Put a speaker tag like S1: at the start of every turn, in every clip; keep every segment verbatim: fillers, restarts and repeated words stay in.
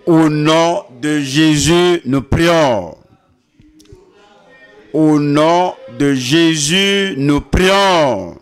S1: Au nom de Jésus, nous prions. Au nom de Jésus, nous prions.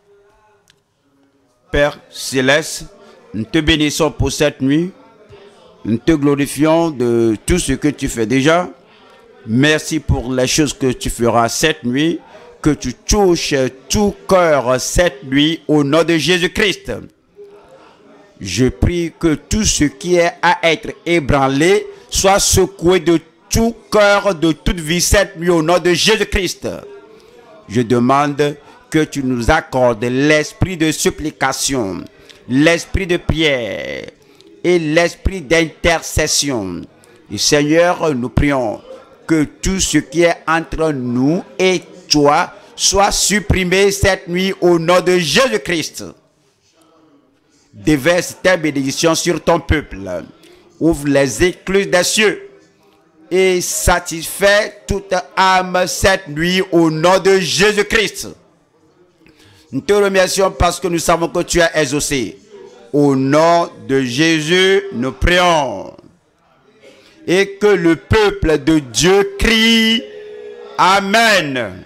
S1: Père Céleste, nous te bénissons pour cette nuit. Nous te glorifions de tout ce que tu fais déjà. Merci pour les choses que tu feras cette nuit. Que tu touches tout cœur cette nuit au nom de Jésus-Christ. Je prie que tout ce qui est à être ébranlé soit secoué de tout cœur, de toute vie cette nuit au nom de Jésus-Christ. Je demande que tu nous accordes l'esprit de supplication, l'esprit de prière et l'esprit d'intercession. Et Seigneur, nous prions que tout ce qui est entre nous et toi soit supprimé cette nuit au nom de Jésus-Christ. Déverse tes bénédictions sur ton peuple. Ouvre les écluses des cieux et satisfait toute âme cette nuit au nom de Jésus-Christ. Nous te remercions parce que nous savons que tu as exaucé. Au nom de Jésus, nous prions. Et que le peuple de Dieu crie Amen.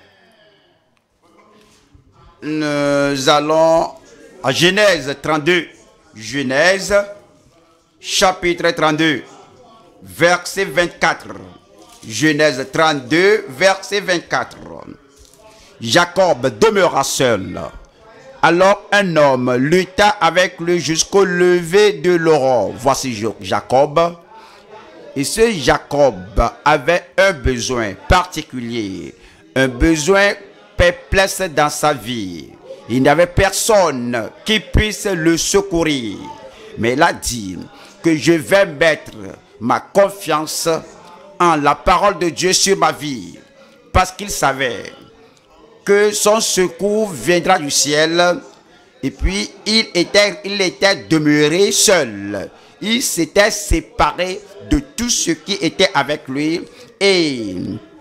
S1: Nous allons à Genèse trente-deux. Genèse, chapitre trente-deux, verset vingt-quatre. Genèse trente-deux, verset vingt-quatre. Jacob demeura seul. Alors un homme lutta avec lui jusqu'au lever de l'aurore. Voici Jacob. Et ce Jacob avait un besoin particulier, un besoin perplexe dans sa vie. Il n'y avait personne qui puisse le secourir. Mais il a dit que je vais mettre ma confiance en la parole de Dieu sur ma vie. Parce qu'il savait que son secours viendra du ciel. Et puis il était, il était demeuré seul. Il s'était séparé de tout ce qui était avec lui. Et...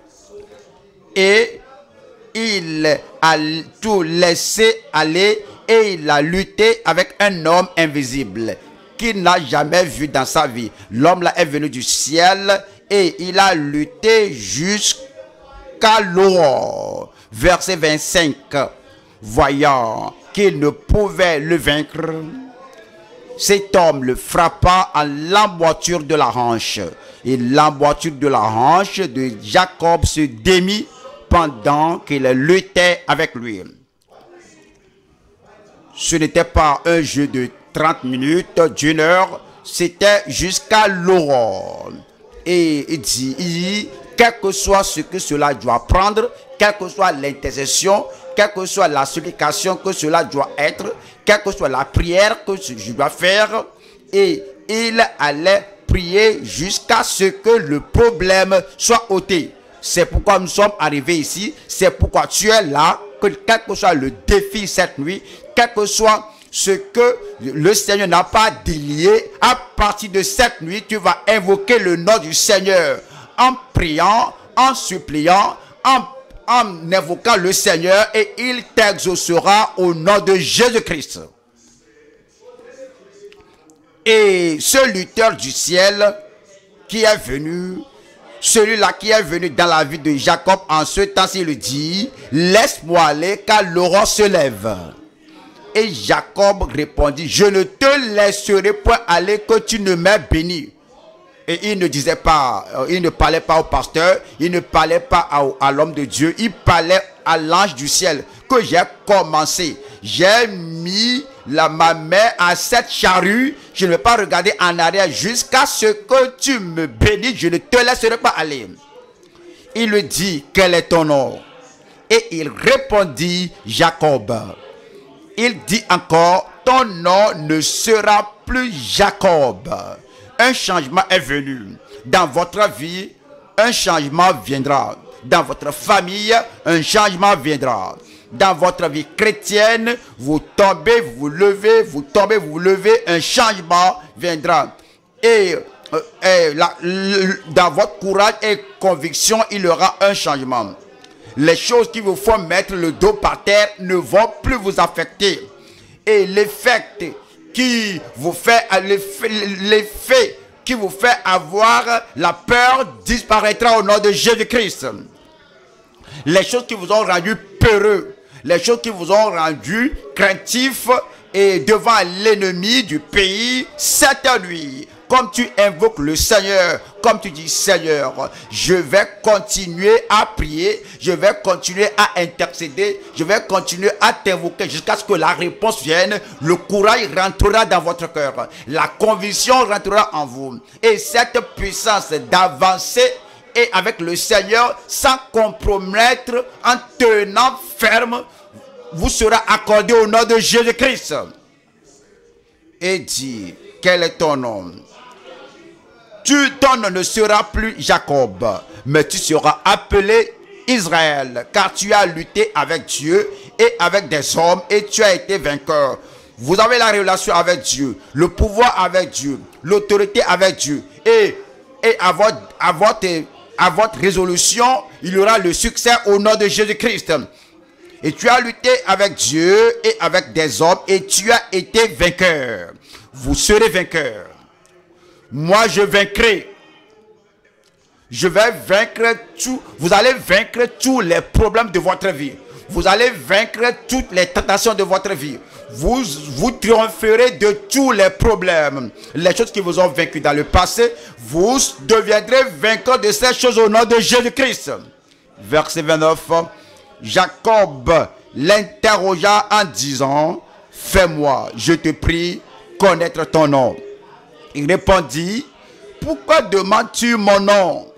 S1: et il a tout laissé aller et il a lutté avec un homme invisible qu'il n'a jamais vu dans sa vie. L'homme là est venu du ciel et il a lutté jusqu'à l'aurore. Verset vingt-cinq. Voyant qu'il ne pouvait le vaincre, cet homme le frappa à l'emboîture de la hanche. Et l'emboîture de la hanche de Jacob se démit pendant qu'il luttait avec lui. Ce n'était pas un jeu de trente minutes, d'une heure, c'était jusqu'à l'aurore. Et il dit, il dit, quel que soit ce que cela doit prendre, quelle que soit l'intercession, quelle que soit la supplication que cela doit être, quelle que soit la prière que je dois faire, et il allait prier jusqu'à ce que le problème soit ôté. C'est pourquoi nous sommes arrivés ici. C'est pourquoi tu es là. Que quel que soit le défi cette nuit, quel que soit ce que le Seigneur n'a pas délié, à partir de cette nuit, tu vas invoquer le nom du Seigneur en priant, en suppliant, en, en invoquant le Seigneur et il t'exaucera au nom de Jésus-Christ. Et ce lutteur du ciel qui est venu, celui-là qui est venu dans la vie de Jacob en ce temps-ci, il dit, laisse-moi aller car l'aurore se lève. Et Jacob répondit, je ne te laisserai point aller que tu ne m'aies béni. Et il ne disait pas, il ne parlait pas au pasteur, il ne parlait pas à, à l'homme de Dieu, il parlait à l'ange du ciel que j'ai commencé. J'ai mis la, ma main à cette charrue, je ne vais pas regarder en arrière jusqu'à ce que tu me bénisses, je ne te laisserai pas aller. Il lui dit, quel est ton nom? Et il répondit, Jacob. Il dit encore, ton nom ne sera plus Jacob. Un changement est venu. Dans votre vie, un changement viendra. Dans votre famille, un changement viendra. Dans votre vie chrétienne, vous tombez, vous vous levez, vous tombez, vous vous levez, un changement viendra. Et, et la, le, dans votre courage et conviction, il y aura un changement. Les choses qui vous font mettre le dos par terre ne vont plus vous affecter. Et l'effet qui vous fait, l'effet qui vous fait avoir la peur disparaîtra au nom de Jésus-Christ. Les choses qui vous ont rendu peureux, les choses qui vous ont rendu craintifs et devant l'ennemi du pays, cette nuit, comme tu invoques le Seigneur, comme tu dis, Seigneur, je vais continuer à prier, je vais continuer à intercéder, je vais continuer à t'invoquer jusqu'à ce que la réponse vienne, le courage rentrera dans votre cœur, la conviction rentrera en vous. Et cette puissance d'avancer et avec le Seigneur sans compromettre, en tenant ferme, vous sera accordée au nom de Jésus-Christ. Et dis, quel est ton nom? Tu, ton nom ne sera plus Jacob, mais tu seras appelé Israël, car tu as lutté avec Dieu et avec des hommes et tu as été vainqueur. Vous avez la relation avec Dieu, le pouvoir avec Dieu, l'autorité avec Dieu. Et, et à, votre, à, votre, à votre résolution, il y aura le succès au nom de Jésus-Christ. Et tu as lutté avec Dieu et avec des hommes et tu as été vainqueur. Vous serez vainqueur. Moi, je vaincrai. Je vais vaincre tout. Vous allez vaincre tous les problèmes de votre vie. Vous allez vaincre toutes les tentations de votre vie. Vous, vous triompherez de tous les problèmes. Les choses qui vous ont vaincu dans le passé, vous deviendrez vainqueur de ces choses au nom de Jésus-Christ. Verset vingt-neuf. Jacob l'interrogea en disant, fais-moi, je te prie, connaître ton nom. Il répondit, pourquoi demandes-tu mon nom?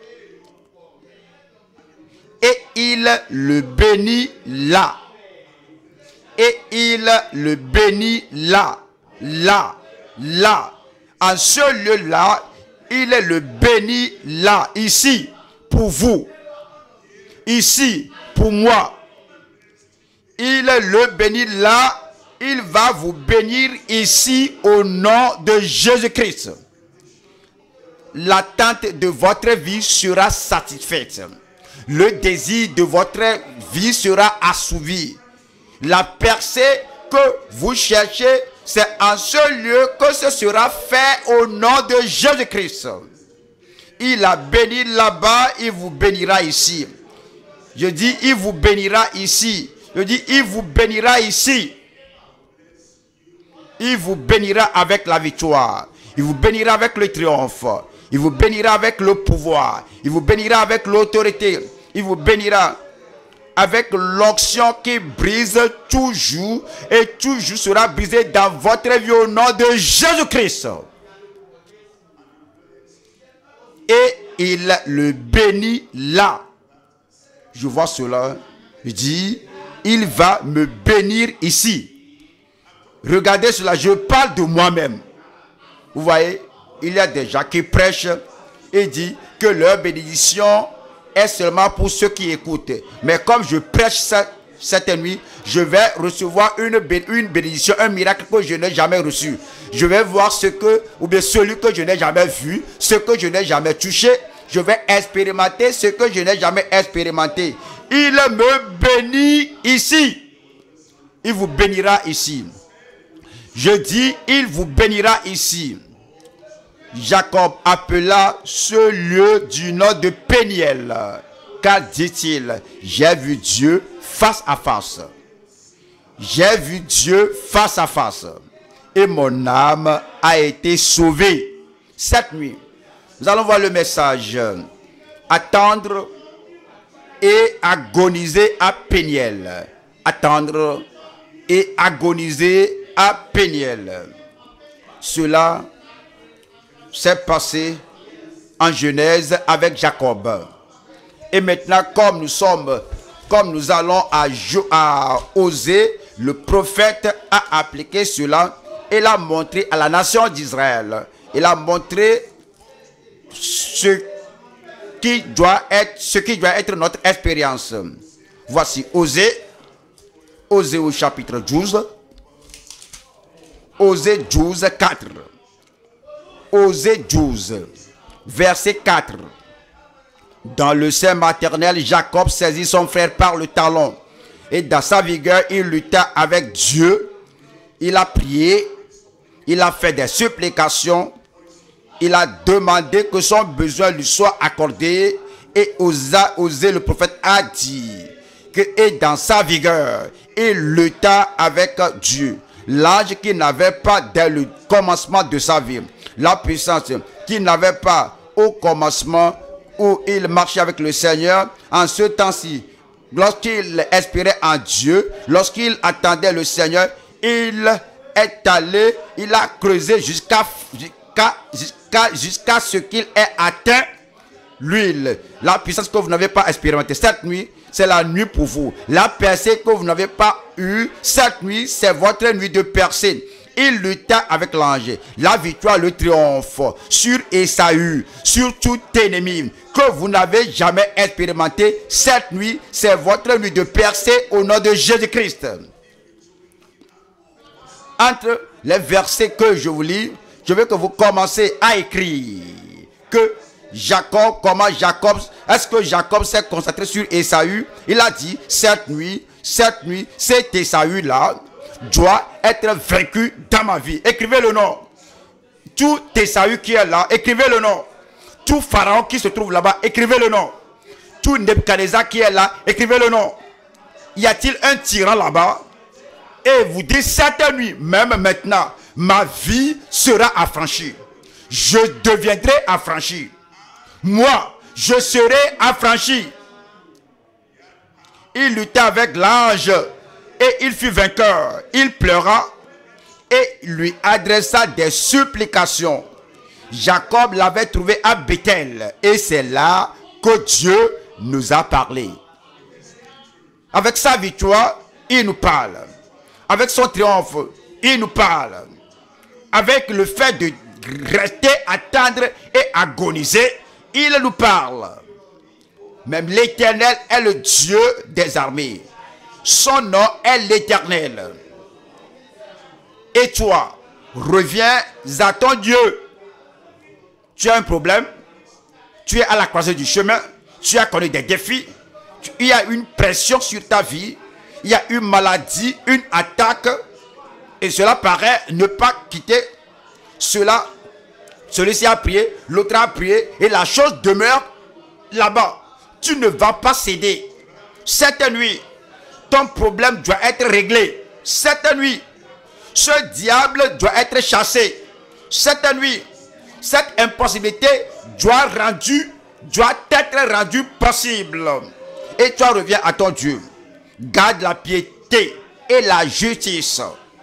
S1: Et il le bénit là. Et il le bénit là, là, là. En ce lieu-là, il le bénit là, ici, pour vous. Ici, pour moi. Il le bénit là. Il va vous bénir ici au nom de Jésus-Christ. L'attente de votre vie sera satisfaite. Le désir de votre vie sera assouvi. La percée que vous cherchez, c'est en ce lieu que ce sera fait au nom de Jésus-Christ. Il a béni là-bas, il vous bénira ici. Je dis, il vous bénira ici. Je dis, il vous bénira ici. Il vous bénira avec la victoire. Il vous bénira avec le triomphe. Il vous bénira avec le pouvoir. Il vous bénira avec l'autorité. Il vous bénira avec l'onction qui brise toujours et toujours sera brisé dans votre vie au nom de Jésus-Christ. Et il le bénit là. Je vois cela. Il dit, il va me bénir ici. Regardez cela, je parle de moi-même. Vous voyez, il y a des gens qui prêchent et disent que leur bénédiction est seulement pour ceux qui écoutent. Mais comme je prêche cette, cette nuit, je vais recevoir une, une bénédiction, un miracle que je n'ai jamais reçu. Je vais voir ce que, ou bien celui que je n'ai jamais vu, ce que je n'ai jamais touché. Je vais expérimenter ce que je n'ai jamais expérimenté. Il me bénit ici. Il vous bénira ici. Je dis, il vous bénira ici. Jacob appela ce lieu du nom de Péniel. Car dit-il, j'ai vu Dieu face à face. J'ai vu Dieu face à face. Et mon âme a été sauvée. Cette nuit, nous allons voir le message. Attendre et agoniser à Péniel. Attendre et agoniser à Péniel. Cela s'est passé en Genèse avec Jacob. Et maintenant, comme nous sommes, comme nous allons à, à Osée, le prophète a appliqué cela et l'a montré à la nation d'Israël. Il a montré ce qui doit être, ce qui doit être notre expérience. Voici Osée, Osée au chapitre douze. Osée douze, quatre. Osée douze, verset quatre. Dans le sein maternel, Jacob saisit son frère par le talon. Et dans sa vigueur, il lutta avec Dieu. Il a prié. Il a fait des supplications. il a demandé que son besoin lui soit accordé et osa, osé, le prophète a dit que et dans sa vigueur, il lutta avec Dieu. L'âge qu'il n'avait pas dès le commencement de sa vie, la puissance qu'il n'avait pas au commencement où il marchait avec le Seigneur, en ce temps-ci, lorsqu'il espérait en Dieu, lorsqu'il attendait le Seigneur, il est allé, il a creusé jusqu'à jusqu'à jusqu'à jusqu'à ce qu'il ait atteint l'huile, la puissance que vous n'avez pas expérimentée. Cette nuit, c'est la nuit pour vous. La percée que vous n'avez pas eue, cette nuit, c'est votre nuit de percée. Il lutta avec l'ange. La victoire, le triomphe sur Ésaü, sur tout ennemi que vous n'avez jamais expérimenté. Cette nuit, c'est votre nuit de percée au nom de Jésus-Christ. Entre les versets que je vous lis, je veux que vous commencez à écrire que Jacob, comment Jacob, est-ce que Jacob s'est concentré sur Ésaü? Il a dit, cette nuit, cette nuit, cet Ésaü-là doit être vaincu dans ma vie. Écrivez le nom. Tout Ésaü qui est là, écrivez le nom. Tout Pharaon qui se trouve là-bas, écrivez le nom. Tout Nebuchadnezzar qui est là, écrivez le nom. Y a-t-il un tyran là-bas? Et vous dites, cette nuit, même maintenant, ma vie sera affranchie. Je deviendrai affranchi. Moi, je serai affranchi. Il lutta avec l'ange et il fut vainqueur. Il pleura et lui adressa des supplications. Jacob l'avait trouvé à Bethel et c'est là que Dieu nous a parlé. Avec sa victoire, il nous parle. Avec son triomphe, il nous parle. Avec le fait de rester, attendre et agoniser, il nous parle. Même l'Éternel est le Dieu des armées. Son nom est l'Éternel. Et toi, reviens à ton Dieu. Tu as un problème. Tu es à la croisée du chemin. Tu as connu des défis. Il y a une pression sur ta vie. Il y a une maladie, une attaque. Et cela paraît ne pas quitter cela. Celui-ci a prié, l'autre a prié, et la chose demeure là-bas. Tu ne vas pas céder. Cette nuit, ton problème doit être réglé. Cette nuit, ce diable doit être chassé. Cette nuit, cette impossibilité doit, rendu, doit être rendue possible. Et toi reviens à ton Dieu. Garde la piété et la justice.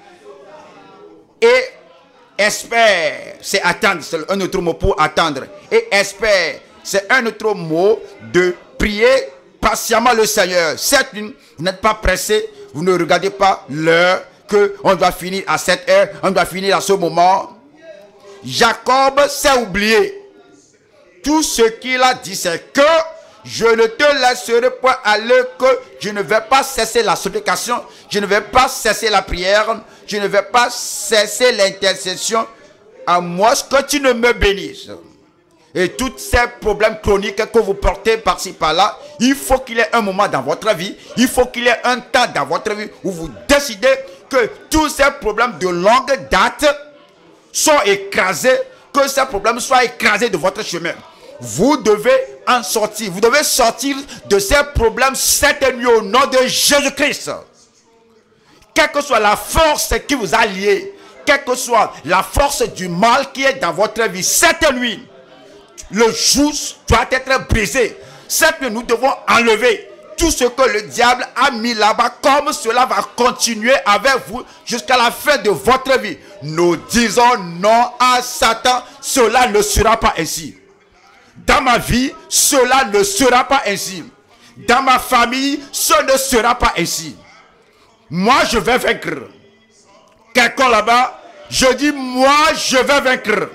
S1: Et espère, c'est attendre, c'est un autre mot pour attendre. Et espère, c'est un autre mot de prier patiemment le Seigneur. Cette nuit, vous n'êtes pas pressé, vous ne regardez pas l'heure, qu'on doit finir à cette heure, on doit finir à ce moment. Jacob s'est oublié. Tout ce qu'il a dit, c'est que je ne te laisserai point aller, que je ne vais pas cesser la supplication, je ne vais pas cesser la prière, je ne vais pas cesser l'intercession, à moins que tu ne me bénisses. Et tous ces problèmes chroniques que vous portez par-ci par-là, il faut qu'il y ait un moment dans votre vie, il faut qu'il y ait un temps dans votre vie où vous décidez que tous ces problèmes de longue date sont écrasés, que ces problèmes soient écrasés de votre chemin. Vous devez en sortir. Vous devez sortir de ces problèmes cette nuit au nom de Jésus-Christ. Quelle que soit la force qui vous a lié, quelle que soit la force du mal qui est dans votre vie, cette nuit, le joug doit être brisé. Cette nuit, nous devons enlever tout ce que le diable a mis là-bas, comme cela va continuer avec vous jusqu'à la fin de votre vie. Nous disons non à Satan, cela ne sera pas ainsi. Dans ma vie, cela ne sera pas ainsi. Dans ma famille, ce ne sera pas ainsi. Moi, je vais vaincre. Quelqu'un là-bas, je dis, moi, je vais vaincre.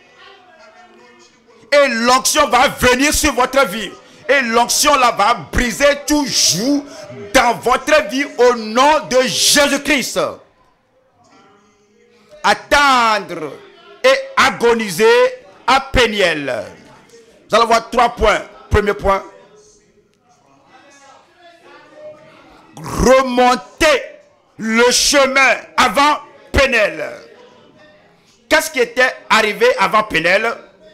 S1: Et l'onction va venir sur votre vie. Et l'onction là va briser tout joug dans votre vie au nom de Jésus-Christ. Attendre et agoniser à Péniel. Vous allez voir trois points. Premier point. Remonter le chemin avant Péniel. Qu'est-ce qui était arrivé avant Péniel?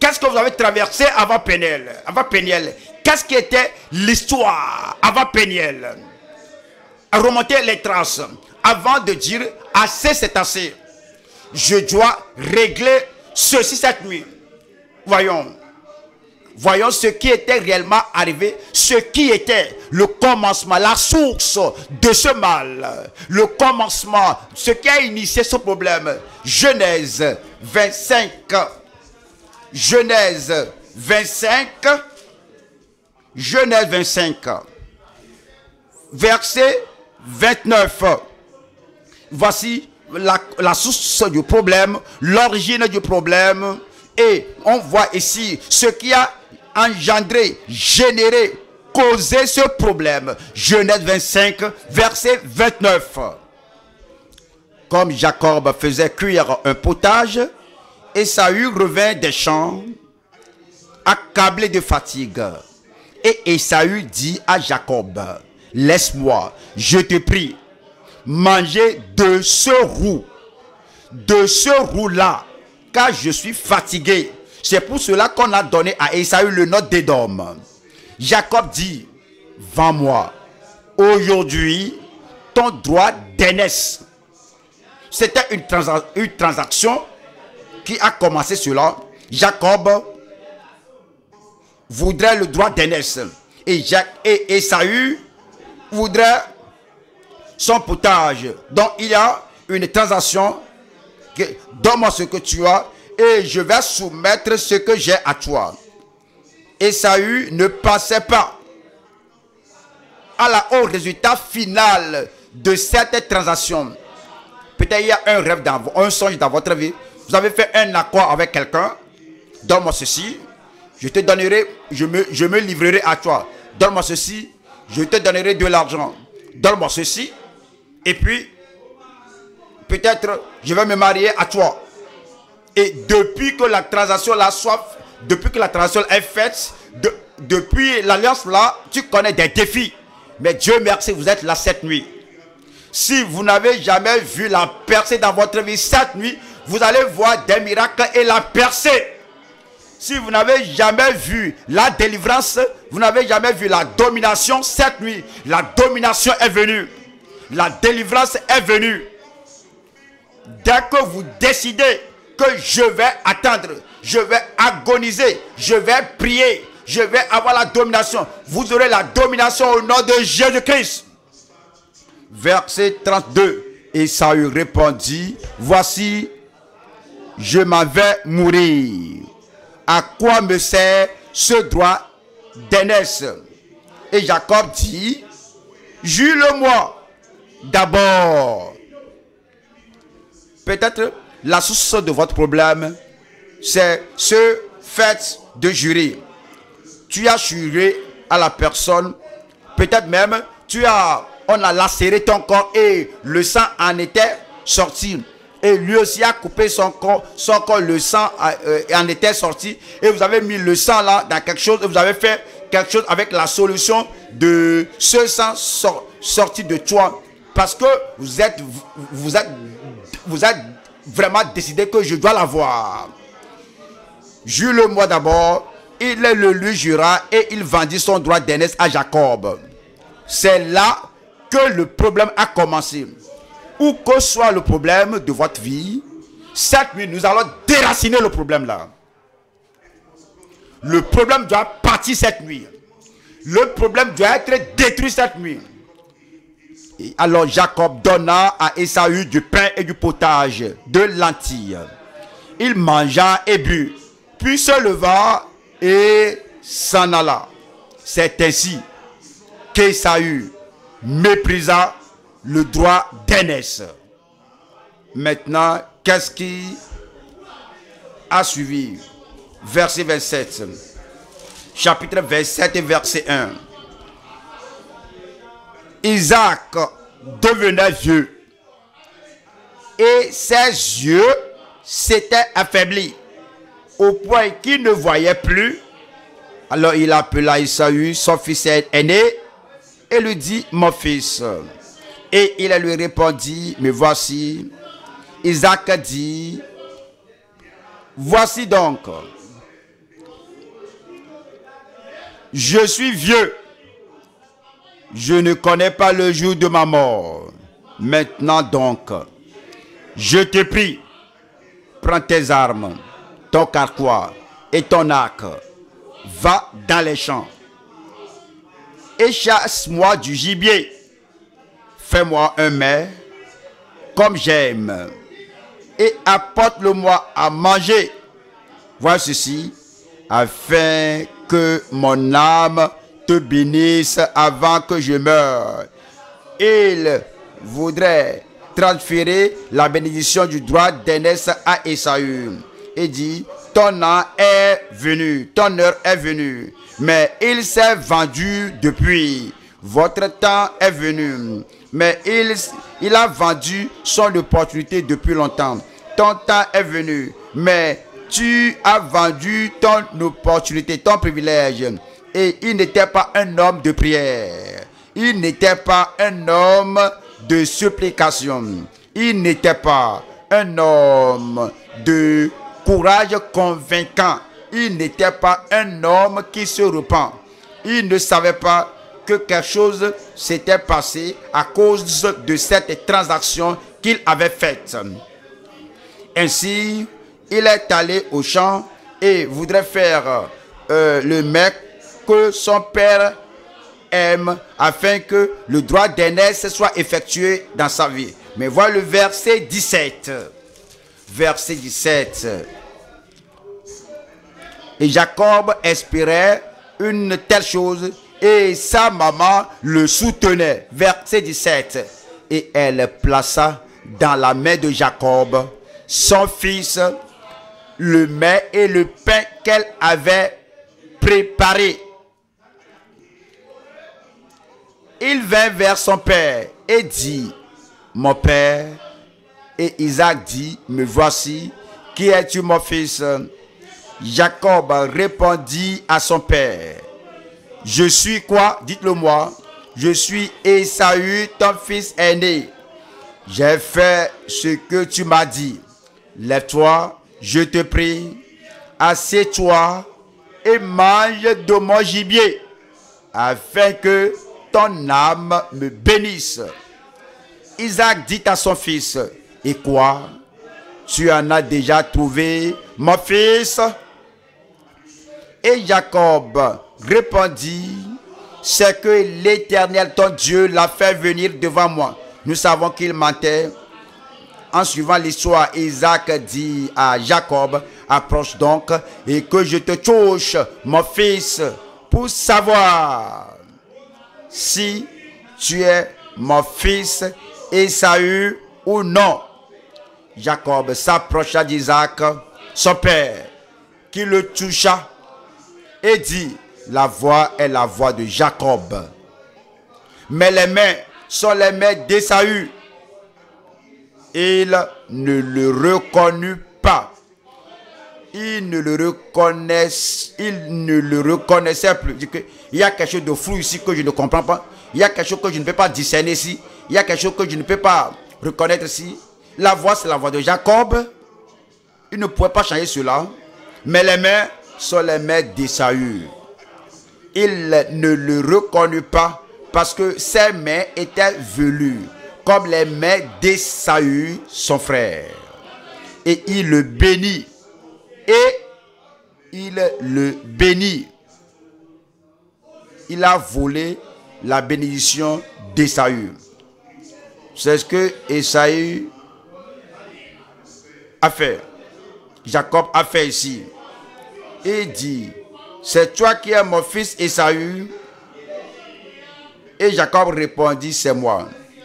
S1: Qu'est-ce que vous avez traversé avant Péniel? Avant Péniel, qu'est-ce qui était l'histoire avant Péniel? Remonter les traces avant de dire assez, c'est assez. Je dois régler ceci cette nuit. Voyons. Voyons ce qui était réellement arrivé, ce qui était le commencement, la source de ce mal, le commencement, ce qui a initié ce problème. Genèse vingt-cinq, Genèse vingt-cinq, Genèse vingt-cinq, verset vingt-neuf. Voici la, la source du problème, l'origine du problème, et on voit ici ce qui a engendré, généré, causé ce problème. Genèse vingt-cinq, verset vingt-neuf. Comme Jacob faisait cuire un potage, Ésaü revint des champs, accablé de fatigue. Et Ésaü dit à Jacob, laisse-moi, je te prie, manger de ce roux, de ce roux-là, car je suis fatigué. C'est pour cela qu'on a donné à Ésaü le nom d'Édom. Jacob dit, vends-moi aujourd'hui ton droit d'aînesse. C'était une, transa une transaction qui a commencé cela. Jacob voudrait le droit d'aînesse. Et, et Ésaü voudrait son potage. Donc il y a une transaction. Donne-moi ce que tu as et je vais soumettre ce que j'ai à toi. Ésaü ne pensait pas à la, au résultat final de cette transaction. Peut-être il y a un rêve, dans, un songe dans votre vie. Vous avez fait un accord avec quelqu'un. Donne-moi ceci, je te donnerai, je me, je me livrerai à toi. Donne-moi ceci, je te donnerai de l'argent. Donne-moi ceci, et puis peut-être je vais me marier à toi. Et depuis que la transaction là soit, depuis que la transaction est faite, de, depuis l'alliance là, tu connais des défis. Mais Dieu merci, vous êtes là cette nuit. Si vous n'avez jamais vu la percée dans votre vie cette nuit, vous allez voir des miracles et la percée. Si vous n'avez jamais vu la délivrance, vous n'avez jamais vu la domination cette nuit, la domination est venue. La délivrance est venue. Dès que vous décidez que je vais attendre, je vais agoniser, je vais prier, je vais avoir la domination, vous aurez la domination au nom de Jésus-Christ. Verset trente-deux. Ésaü répondit, voici, je m'en vais mourir. À quoi me sert ce droit d'aînesse? Et Jacob dit, jure-le-moi d'abord. Peut-être la source de votre problème, c'est ce fait de jurer. Tu as juré à la personne, peut-être même, tu as, on a lacéré ton corps et le sang en était sorti. Et lui aussi a coupé son corps, son corps, le sang euh, en était sorti. Et vous avez mis le sang là dans quelque chose, et vous avez fait quelque chose avec la solution de ce sang sor, sorti de toi. Parce que vous êtes, vous êtes, vous êtes vraiment décidé que je dois l'avoir. Jure-le-moi d'abord. Il le lui jura et il vendit son droit d'aînesse à Jacob. C'est là que le problème a commencé. Où que soit le problème de votre vie, cette nuit, nous allons déraciner le problème là. Le problème doit partir cette nuit. Le problème doit être détruit cette nuit. Et alors Jacob donna à Ésaü du pain et du potage, de lentilles. Il mangea et but, puis se leva et s'en alla. C'est ainsi qu'Ésaü méprisa le droit d'aînesse. Maintenant, qu'est-ce qui a suivi? Verset vingt-sept. Chapitre vingt-sept et verset un. Isaac devenait vieux et ses yeux s'étaient affaiblis au point qu'il ne voyait plus. Alors il appela Ésaü, son fils aîné, et lui dit, mon fils. Et il lui répondit, mais voici. Isaac dit, voici donc, je suis vieux. Je ne connais pas le jour de ma mort. Maintenant donc, je te prie, prends tes armes, ton carquois et ton arc. Va dans les champs et chasse-moi du gibier. Fais-moi un mets comme j'aime et apporte-le-moi à manger. Vois ceci, afin que mon âme te bénisse avant que je meure. Il voudrait transférer la bénédiction du droit d'aînesse à Ésaü et dit, ton an est venu, ton heure est venue, mais il s'est vendu depuis. Votre temps est venu, mais il, il a vendu son opportunité depuis longtemps. Ton temps est venu, mais tu as vendu ton opportunité, ton privilège. Et il n'était pas un homme de prière. Il n'était pas un homme de supplication. Il n'était pas un homme de courage convaincant. Il n'était pas un homme qui se repent. Il ne savait pas que quelque chose s'était passé à cause de cette transaction qu'il avait faite. Ainsi, il est allé au champ et voudrait faire euh, le mec que son père aime afin que le droit d'aînesse soit effectué dans sa vie. Mais voilà le verset dix-sept. Verset dix-sept. Et Jacob espérait une telle chose et sa maman le soutenait. Verset dix-sept. Et elle plaça dans la main de Jacob, son fils, le mets et le pain qu'elle avait préparé. Il vint vers son père et dit, mon père. Et Isaac dit, me voici, qui es-tu mon fils? Jacob répondit à son père, je suis quoi? Dites-le moi. Je suis Ésaü, ton fils aîné. J'ai fait ce que tu m'as dit. Lève-toi, je te prie, assieds-toi et mange de mon gibier, afin que ton âme me bénisse. Isaac dit à son fils, et quoi? Tu en as déjà trouvé, mon fils? Et Jacob répondit, c'est que l'Éternel, ton Dieu, l'a fait venir devant moi. Nous savons qu'il mentait. En suivant l'histoire, Isaac dit à Jacob, approche donc et que je te touche, mon fils, pour savoir si tu es mon fils Ésaü ou non. Jacob s'approcha d'Isaac, son père, qui le toucha et dit, la voix est la voix de Jacob, mais les mains sont les mains d'Ésaü. Il ne le reconnut pas. Il ne le reconnaissait, il ne le reconnaissait plus. Il y a quelque chose de flou ici que je ne comprends pas. Il y a quelque chose que je ne peux pas discerner ici. Il y a quelque chose que je ne peux pas reconnaître ici. La voix, c'est la voix de Jacob. Il ne pouvait pas changer cela. Mais les mains sont les mains d'Ésaü. Il ne le reconnut pas parce que ses mains étaient velues comme les mains d'Ésaü, son frère. Et il le bénit. Et il le bénit. Il a volé la bénédiction d'Ésaü. C'est ce que Ésaü a fait. Jacob a fait ici. Et dit, c'est toi qui es mon fils Ésaü? Et Jacob répondit, c'est moi.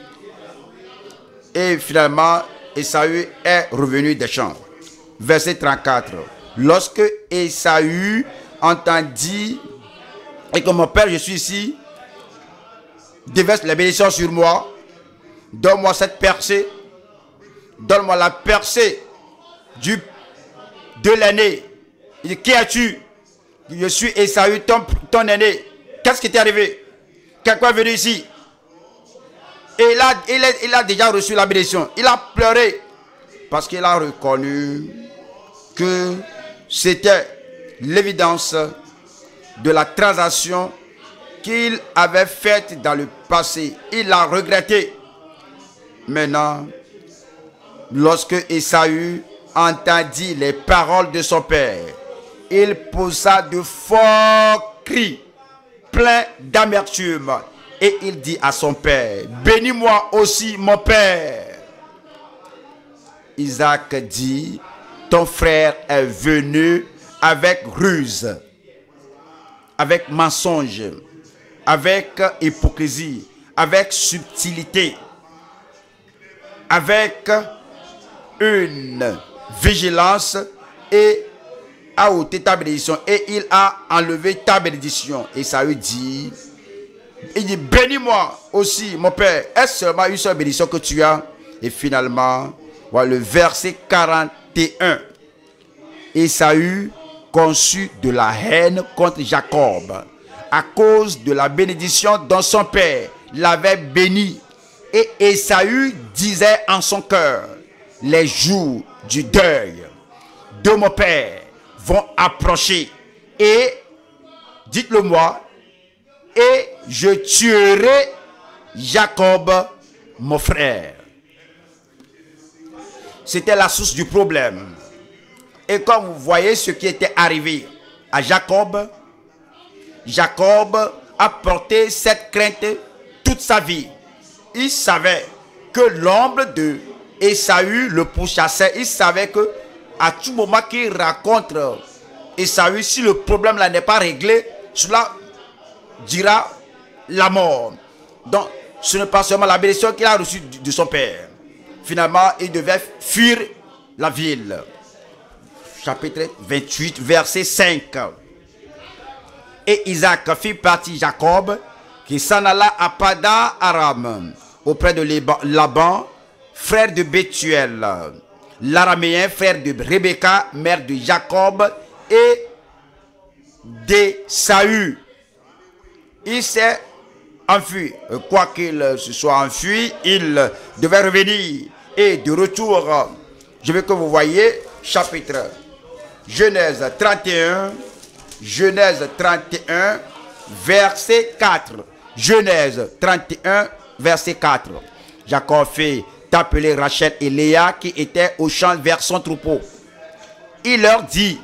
S1: Et finalement, Ésaü est revenu des champs. Verset trente-quatre. Lorsque Ésaü entendit, et que mon père, je suis ici, déverse la bénédiction sur moi, donne-moi cette percée, donne-moi la percée du, de l'aîné. Il dit, qui es-tu? Je suis Ésaü, ton, ton aîné. Qu'est-ce qui t'est arrivé? Quelqu'un est venu ici. Et il a, il, a, il a déjà reçu la bénédiction. Il a pleuré parce qu'il a reconnu que c'était l'évidence de la transaction qu'il avait faite dans le passé. Il l'a regretté. Maintenant, lorsque Ésaü entendit les paroles de son père, il poussa de forts cris, pleins d'amertume, et il dit à son père, « Bénis-moi aussi, mon père. » Isaac dit, « Ton frère est venu avec ruse, avec mensonge, avec hypocrisie, avec subtilité, avec une vigilance et a ôté ta bénédiction et il a enlevé ta bénédiction. » Et ça lui dit, il dit, bénis-moi aussi, mon père. Est-ce seulement une seule bénédiction que tu as? Et finalement, voilà le verset quarante et un. Ésaü conçut de la haine contre Jacob à cause de la bénédiction dont son père l'avait béni. Et Ésaü disait en son cœur, les jours du deuil de mon père vont approcher. Et, dites-le moi, et je tuerai Jacob, mon frère. C'était la source du problème. Et quand vous voyez ce qui était arrivé à Jacob, Jacob a porté cette crainte toute sa vie. Il savait que l'ombre de Ésaü le pourchassait. Il savait que à tout moment qu'il rencontre Ésaü, si le problème là n'est pas réglé, cela dira la mort. Donc, ce n'est pas seulement la bénédiction qu'il a reçue de son père. Finalement, il devait fuir la ville. Chapitre vingt-huit, verset cinq. Et Isaac fit partir Jacob, qui s'en alla à Padan Aram, auprès de Laban, frère de Bethuel, l'araméen, frère de Rebecca, mère de Jacob, et d'Ésaü. Il s'est enfui. Quoi qu'il se soit enfui, il devait revenir. Et de retour, je veux que vous voyez, chapitre Genèse trente et un, Genèse trente et un, verset quatre. Genèse trente et un, verset quatre. Jacob fait appeler Rachel et Léa qui étaient au champ vers son troupeau. Il leur dit,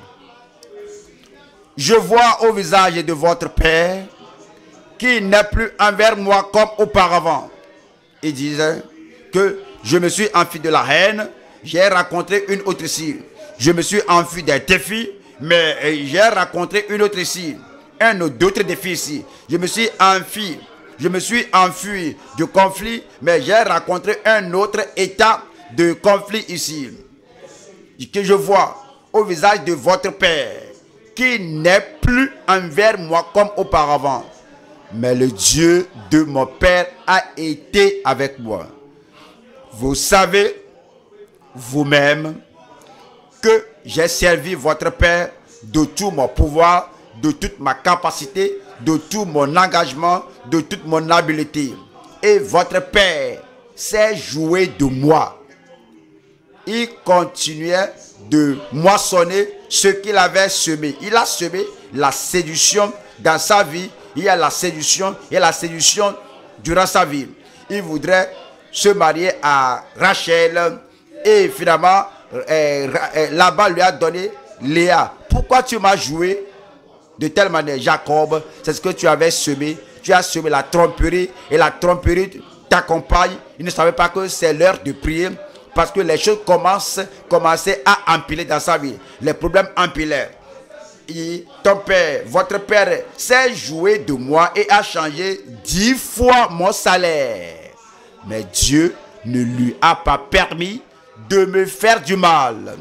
S1: je vois au visage de votre père qui n'est plus envers moi comme auparavant. Il disait que je me suis enfui de la haine, j'ai rencontré une autre ici. Je me suis enfui des défis, mais j'ai rencontré une autre ici. Un autre défi ici. Je me suis enfui. Je me suis enfui du conflit, mais j'ai rencontré un autre état de conflit ici. Que je vois au visage de votre père, qui n'est plus envers moi comme auparavant. Mais le Dieu de mon père a été avec moi. Vous savez vous-même que j'ai servi votre père de tout mon pouvoir, de toute ma capacité, de tout mon engagement, de toute mon habileté. Et votre père s'est joué de moi. Il continuait de moissonner ce qu'il avait semé. Il a semé la séduction dans sa vie. Il y a la séduction et la séduction durant sa vie. Il voudrait se marier à Rachel et finalement euh, euh, là-bas lui a donné Léa. Pourquoi tu m'as joué de telle manière, Jacob? C'est ce que tu avais semé. Tu as semé la tromperie et la tromperie t'accompagne. Il ne savait pas que c'est l'heure de prier parce que les choses commencent, commençaient à empiler dans sa vie. Les problèmes empilaient. Et ton père, votre père s'est joué de moi et a changé dix fois mon salaire. Mais Dieu ne lui a pas permis de me faire du mal.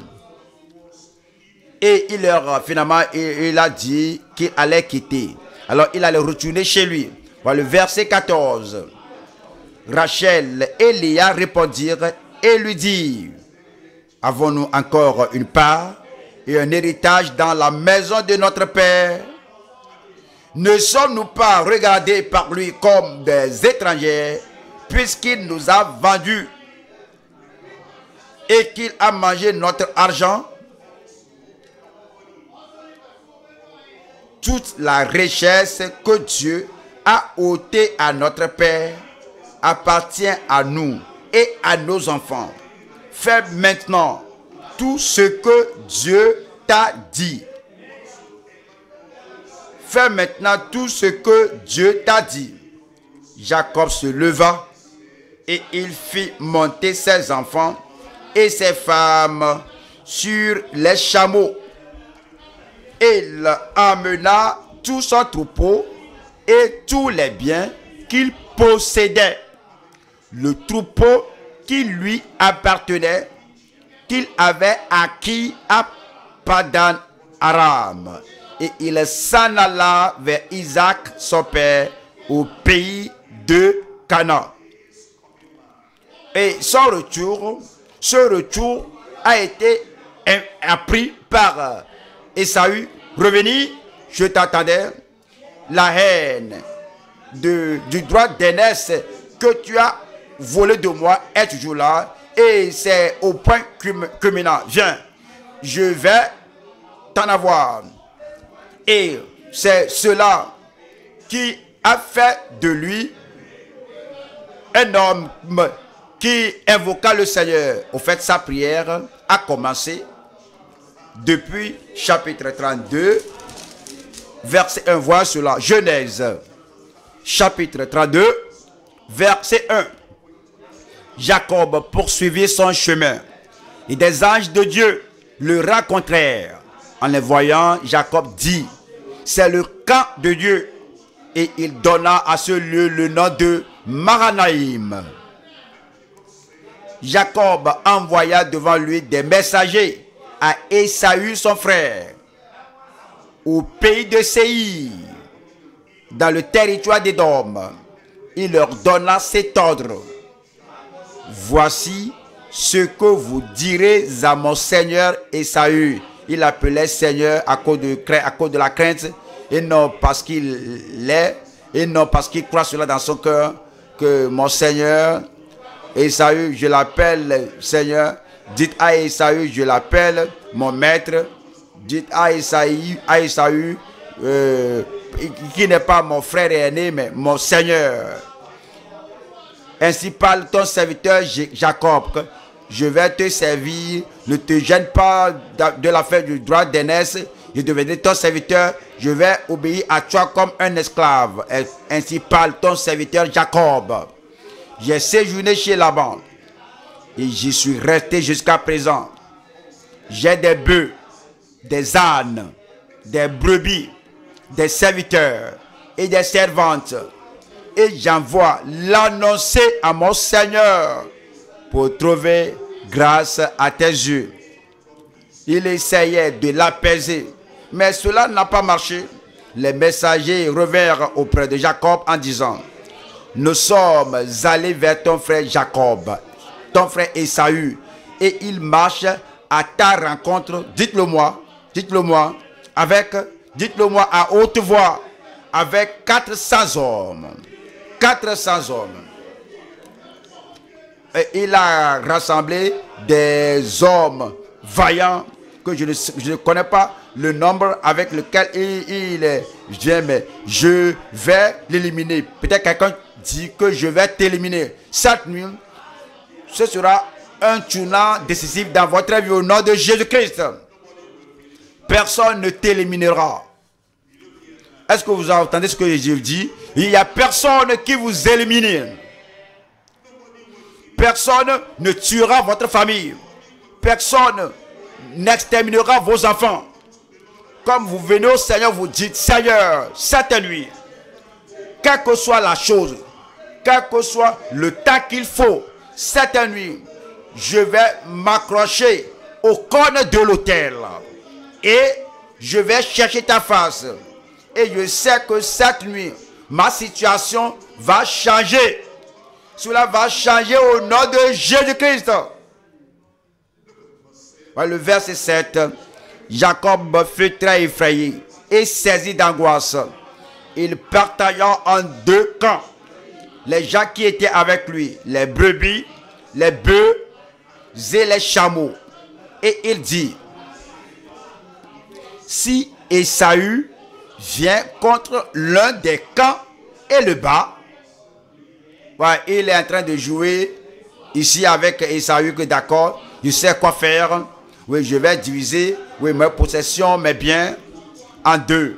S1: Et il leur, finalement, il, il a dit qu'il allait quitter. Alors il allait retourner chez lui. Voilà le verset quatorze. Rachel et Léa répondirent et lui dirent, avons-nous encore une part et un héritage dans la maison de notre père? Ne sommes-nous pas regardés par lui comme des étrangers, puisqu'il nous a vendus et qu'il a mangé notre argent? toute la richesse que Dieu a ôtée à notre Père appartient à nous et à nos enfants. Fais maintenant tout ce que Dieu t'a dit. Fais maintenant tout ce que Dieu t'a dit. Jacob se leva et il fit monter ses enfants et ses femmes sur les chameaux. Il emmena tout son troupeau et tous les biens qu'il possédait. Le troupeau qui lui appartenait, qu'il avait acquis à Padan Aram. Et il s'en alla vers Isaac, son père, au pays de Canaan. Et son retour, ce retour a été appris par Ésaü. Revenir, je t'attendais. La haine de, du droit d'aînesse que tu as volé de moi est toujours là. Et c'est au point culminant. Viens, je vais t'en avoir. Et c'est cela qui a fait de lui un homme qui invoqua le Seigneur. Au fait, sa prière a commencé depuis chapitre trente-deux, verset un. Voilà cela. Genèse, chapitre trente-deux, verset un. Jacob poursuivit son chemin et des anges de Dieu le rencontrèrent. En les voyant, Jacob dit, c'est le camp de Dieu. Et il donna à ce lieu le nom de Mahanaïm. Jacob envoya devant lui des messagers à Ésaü son frère, au pays de Séir, dans le territoire d'Édom. Il leur donna cet ordre. Voici ce que vous direz à mon seigneur Ésaü. Il appelait Seigneur à cause de, à cause de la crainte, et non parce qu'il l'est, et non parce qu'il croit cela dans son cœur, que mon Seigneur Ésaü, je l'appelle Seigneur. Dites à Ésaü, je l'appelle mon maître. Dites à Ésaü, à Ésaü euh, qui n'est pas mon frère aîné, mais mon Seigneur. Ainsi parle ton serviteur Jacob. Je vais te servir. Ne te gêne pas de l'affaire du droit d'aînesse. Je deviendrai ton serviteur. Je vais obéir à toi comme un esclave. Ainsi parle ton serviteur Jacob. J'ai séjourné chez Laban et j'y suis resté jusqu'à présent. J'ai des bœufs, des ânes, des brebis, des serviteurs et des servantes. Et j'envoie l'annoncer à mon Seigneur pour trouver grâce à tes yeux. Il essayait de l'apaiser, mais cela n'a pas marché. Les messagers revinrent auprès de Jacob en disant, nous sommes allés vers ton frère Jacob, ton frère Ésaü, et il marche à ta rencontre. Dites-le moi, dites-le moi, avec, dites-le moi à haute voix, avec quatre cents hommes. quatre cents hommes. Et il a rassemblé des hommes vaillants que je ne, je ne connais pas le nombre avec lequel il, il vient, mais je vais l'éliminer. Peut-être quelqu'un dit que je vais t'éliminer. Cette nuit, ce sera un tournant décisif dans votre vie au nom de Jésus-Christ. Personne ne t'éliminera. Est-ce que vous entendez ce que je dis? Il n'y a personne qui vous élimine. Personne ne tuera votre famille. Personne n'exterminera vos enfants. Comme vous venez au Seigneur, vous dites, Seigneur, cette nuit, quelle que soit la chose, quel que soit le temps qu'il faut, cette nuit, je vais m'accrocher au corne de l'autel et je vais chercher ta face. Et je sais que cette nuit, ma situation va changer. Cela va changer au nom de Jésus-Christ. Le verset sept. Jacob fut très effrayé et saisi d'angoisse. Il partagea en deux camps les gens qui étaient avec lui, les brebis, les bœufs et les chameaux. Et il dit, si Ésaü vient contre l'un des camps et le bat. Ouais, il est en train de jouer ici avec Esaü, que d'accord, je sais quoi faire. Oui, je vais diviser oui, mes possessions, mes biens en deux.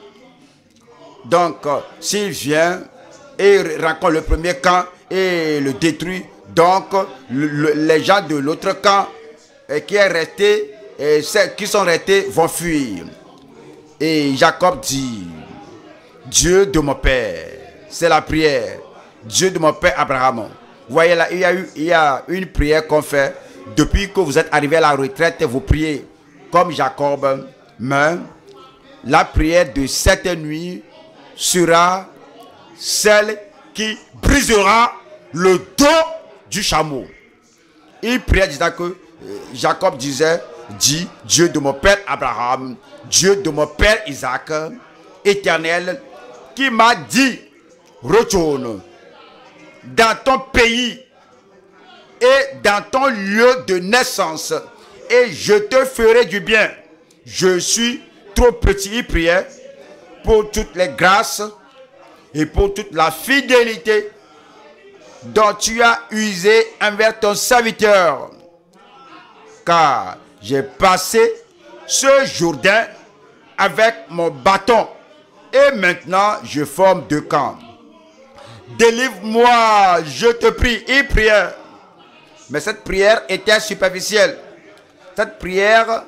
S1: Donc, euh, s'il vient et rencontre le premier camp et le détruit, donc le, le, les gens de l'autre camp et qui est resté, et ceux qui sont restés vont fuir. Et Jacob dit, Dieu de mon père, c'est la prière, Dieu de mon père Abraham. Vous voyez là, il y a, eu, il y a une prière qu'on fait depuis que vous êtes arrivé à la retraite, vous priez comme Jacob, mais la prière de cette nuit sera celle qui brisera le dos du chameau. Il priait disant que Jacob disait, dit Dieu de mon père Abraham, Dieu de mon père Isaac, éternel, qui m'a dit, retourne dans ton pays et dans ton lieu de naissance et je te ferai du bien. Je suis trop petit. Il priait pour toutes les grâces et pour toute la fidélité dont tu as usé envers ton serviteur. Car j'ai passé ce Jourdain avec mon bâton et maintenant je forme deux camps. Délivre-moi, je te prie. Il priait. Mais cette prière était superficielle. Cette prière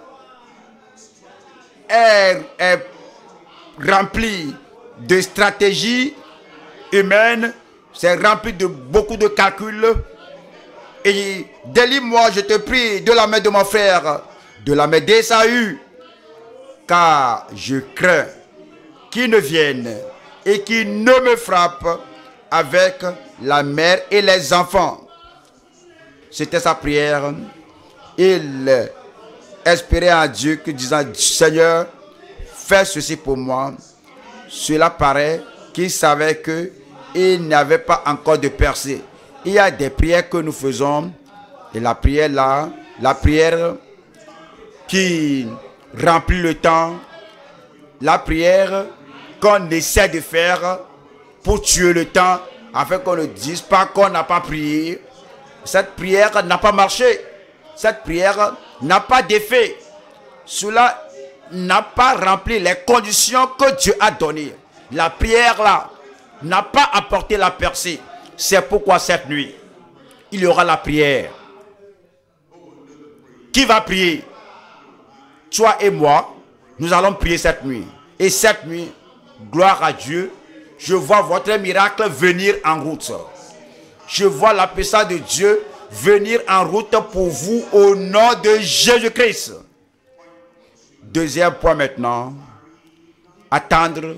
S1: est, est remplie de stratégies humaines. C'est rempli de beaucoup de calculs. Et délivre-moi, je te prie, de la main de mon frère, de la main d'Ésaü, car je crains qu'il ne vienne et qu'il ne me frappe avec la mère et les enfants. C'était sa prière. Il espérait en Dieu que disant, Seigneur, fais ceci pour moi. Cela paraît qu'il savait que il n'avait pas encore de percée. Il y a des prières que nous faisons, et la prière là, la prière qui remplit le temps, la prière qu'on essaie de faire pour tuer le temps, afin qu'on ne dise pas qu'on n'a pas prié. Cette prière n'a pas marché. Cette prière n'a pas d'effet. Cela n'a pas rempli les conditions que Dieu a données. La prière là n'a pas apporté la percée. C'est pourquoi cette nuit, il y aura la prière. Qui va prier? Toi et moi, nous allons prier cette nuit. Et cette nuit, gloire à Dieu, je vois votre miracle venir en route. Je vois la puissance de Dieu venir en route pour vous au nom de Jésus-Christ. Deuxième point maintenant, attendre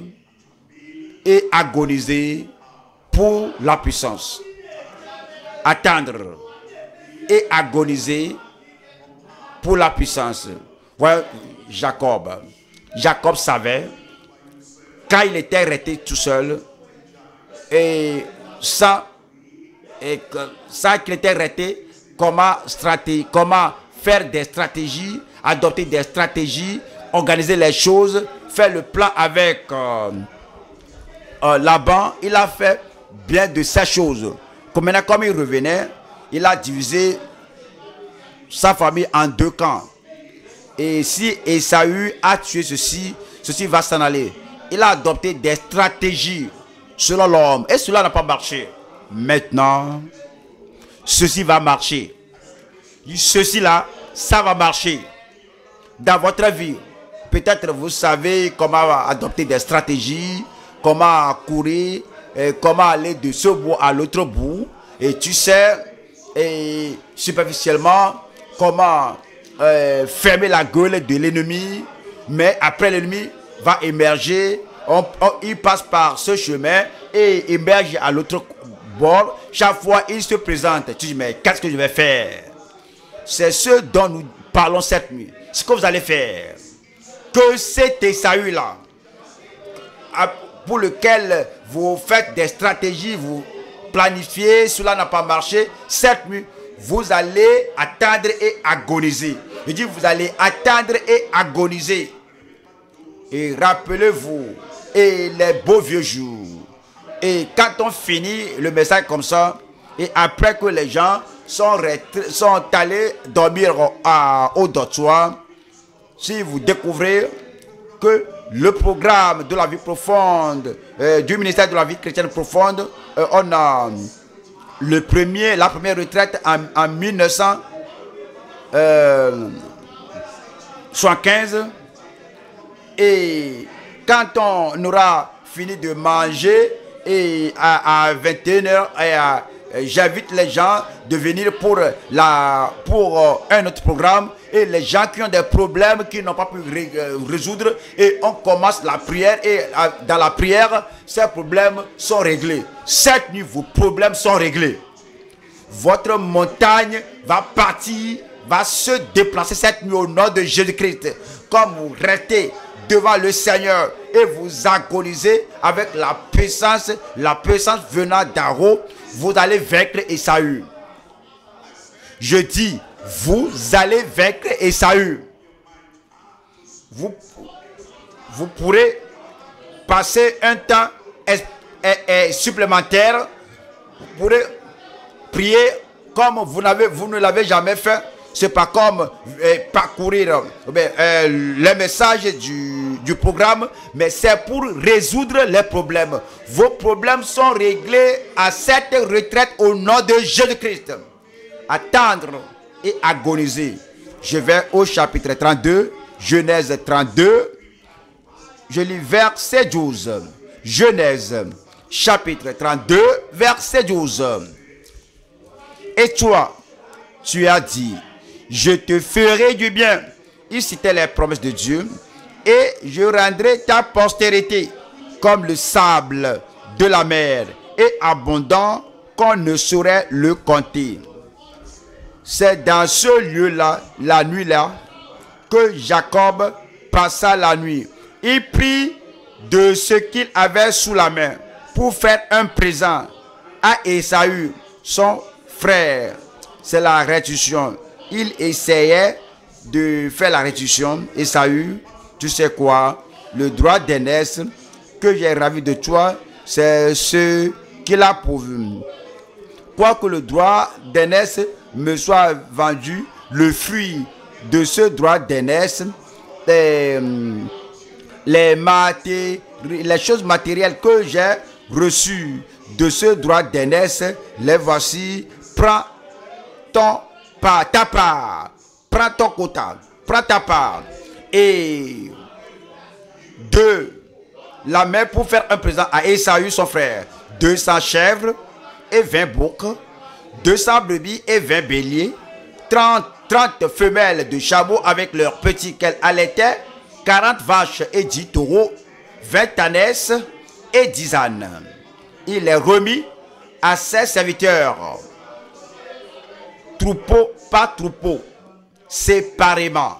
S1: et agoniser pour la puissance. Attendre et agoniser pour la puissance. Voilà Jacob. Jacob savait, quand il était arrêté tout seul, et sans, et sans qu'il était arrêté, comment, stratégie, comment faire des stratégies, adopter des stratégies, organiser les choses, faire le plan avec euh, euh, Laban. Il a fait bien de ces choses. Comme maintenant, comme il revenait, il a divisé sa famille en deux camps. Et si Esaü a tué ceci, ceci va s'en aller. Il a adopté des stratégies selon l'homme. Et cela n'a pas marché. Maintenant, ceci va marcher. Ceci là, ça va marcher. Dans votre vie, peut-être vous savez comment adopter des stratégies, comment courir, et comment aller de ce bout à l'autre bout. Et tu sais, et superficiellement, comment euh, fermer la gueule de l'ennemi. Mais après, l'ennemi va émerger. On, on, il passe par ce chemin et émerge à l'autre bord. Chaque fois, il se présente. Tu dis, mais qu'est-ce que je vais faire? C'est ce dont nous parlons cette nuit. Ce que vous allez faire. Que cet Esaü-là, pour lequel vous faites des stratégies, vous planifiez, cela n'a pas marché, cette nuit, vous allez attendre et agoniser. Je dis, vous allez attendre et agoniser. Et rappelez-vous, et les beaux vieux jours. Et quand on finit le message comme ça, et après que les gens sont, sont allés dormir à, au dortoir, si vous découvrez que le programme de la vie profonde, euh, du ministère de la vie chrétienne profonde, euh, on a le premier, la première retraite en, en mille neuf cent soixante-quinze, et quand on aura fini de manger, et à, à vingt et une heures, j'invite les gens de venir pour, la, pour euh, un autre programme, et les gens qui ont des problèmes qui n'ont pas pu ré, euh, résoudre, et on commence la prière, et euh, dans la prière, ces problèmes sont réglés. Cette nuit, vos problèmes sont réglés. Votre montagne va partir, va se déplacer cette nuit au nom de Jésus-Christ. Comme vous restez devant le Seigneur et vous agonisez avec la puissance, la puissance venant d'en haut, vous allez vaincre Ésaü. Je dis, vous allez vaincre Ésaü. Vous, vous pourrez passer un temps es, es, es, supplémentaire. Vous pourrez prier comme vous, vous ne l'avez jamais fait. C'est pas comme euh, parcourir euh, euh, les messages du, du programme, mais c'est pour résoudre les problèmes. Vos problèmes sont réglés à cette retraite au nom de Jésus-Christ. Attendre et agoniser. Je vais au chapitre trente-deux, Genèse trente-deux. Je lis verset douze. Genèse chapitre trente-deux, verset douze. Et toi, tu as dit, je te ferai du bien. Il citait les promesses de Dieu. Et je rendrai ta postérité comme le sable de la mer, et abondant qu'on ne saurait le compter. C'est dans ce lieu-là, la nuit-là, que Jacob passa la nuit. Il prit de ce qu'il avait sous la main pour faire un présent à Ésaü, son frère. C'est la restitution. Il essayait de faire la restitution. Ésaü, tu sais quoi? Le droit d'aînesse que j'ai ravi de toi, c'est ce qu'il a pourvu. Quoique le droit d'aînesse me soit vendu, le fruit de ce droit d'aînesse, les, les, maté, les choses matérielles que j'ai reçues de ce droit d'aînesse, les voici. Prends ton part, ta part, prends ton quota, prends ta part. Et deux, la main pour faire un présent à Ésaü son frère, deux cents chèvres et vingt boucs, deux cents brebis et vingt béliers, trente, trente femelles de chameaux avec leurs petits qu'elles allaitaient, quarante vaches et dix taureaux, vingt ânesses et dix ânes. Il les remit à ses serviteurs, troupeau par troupeau, séparément.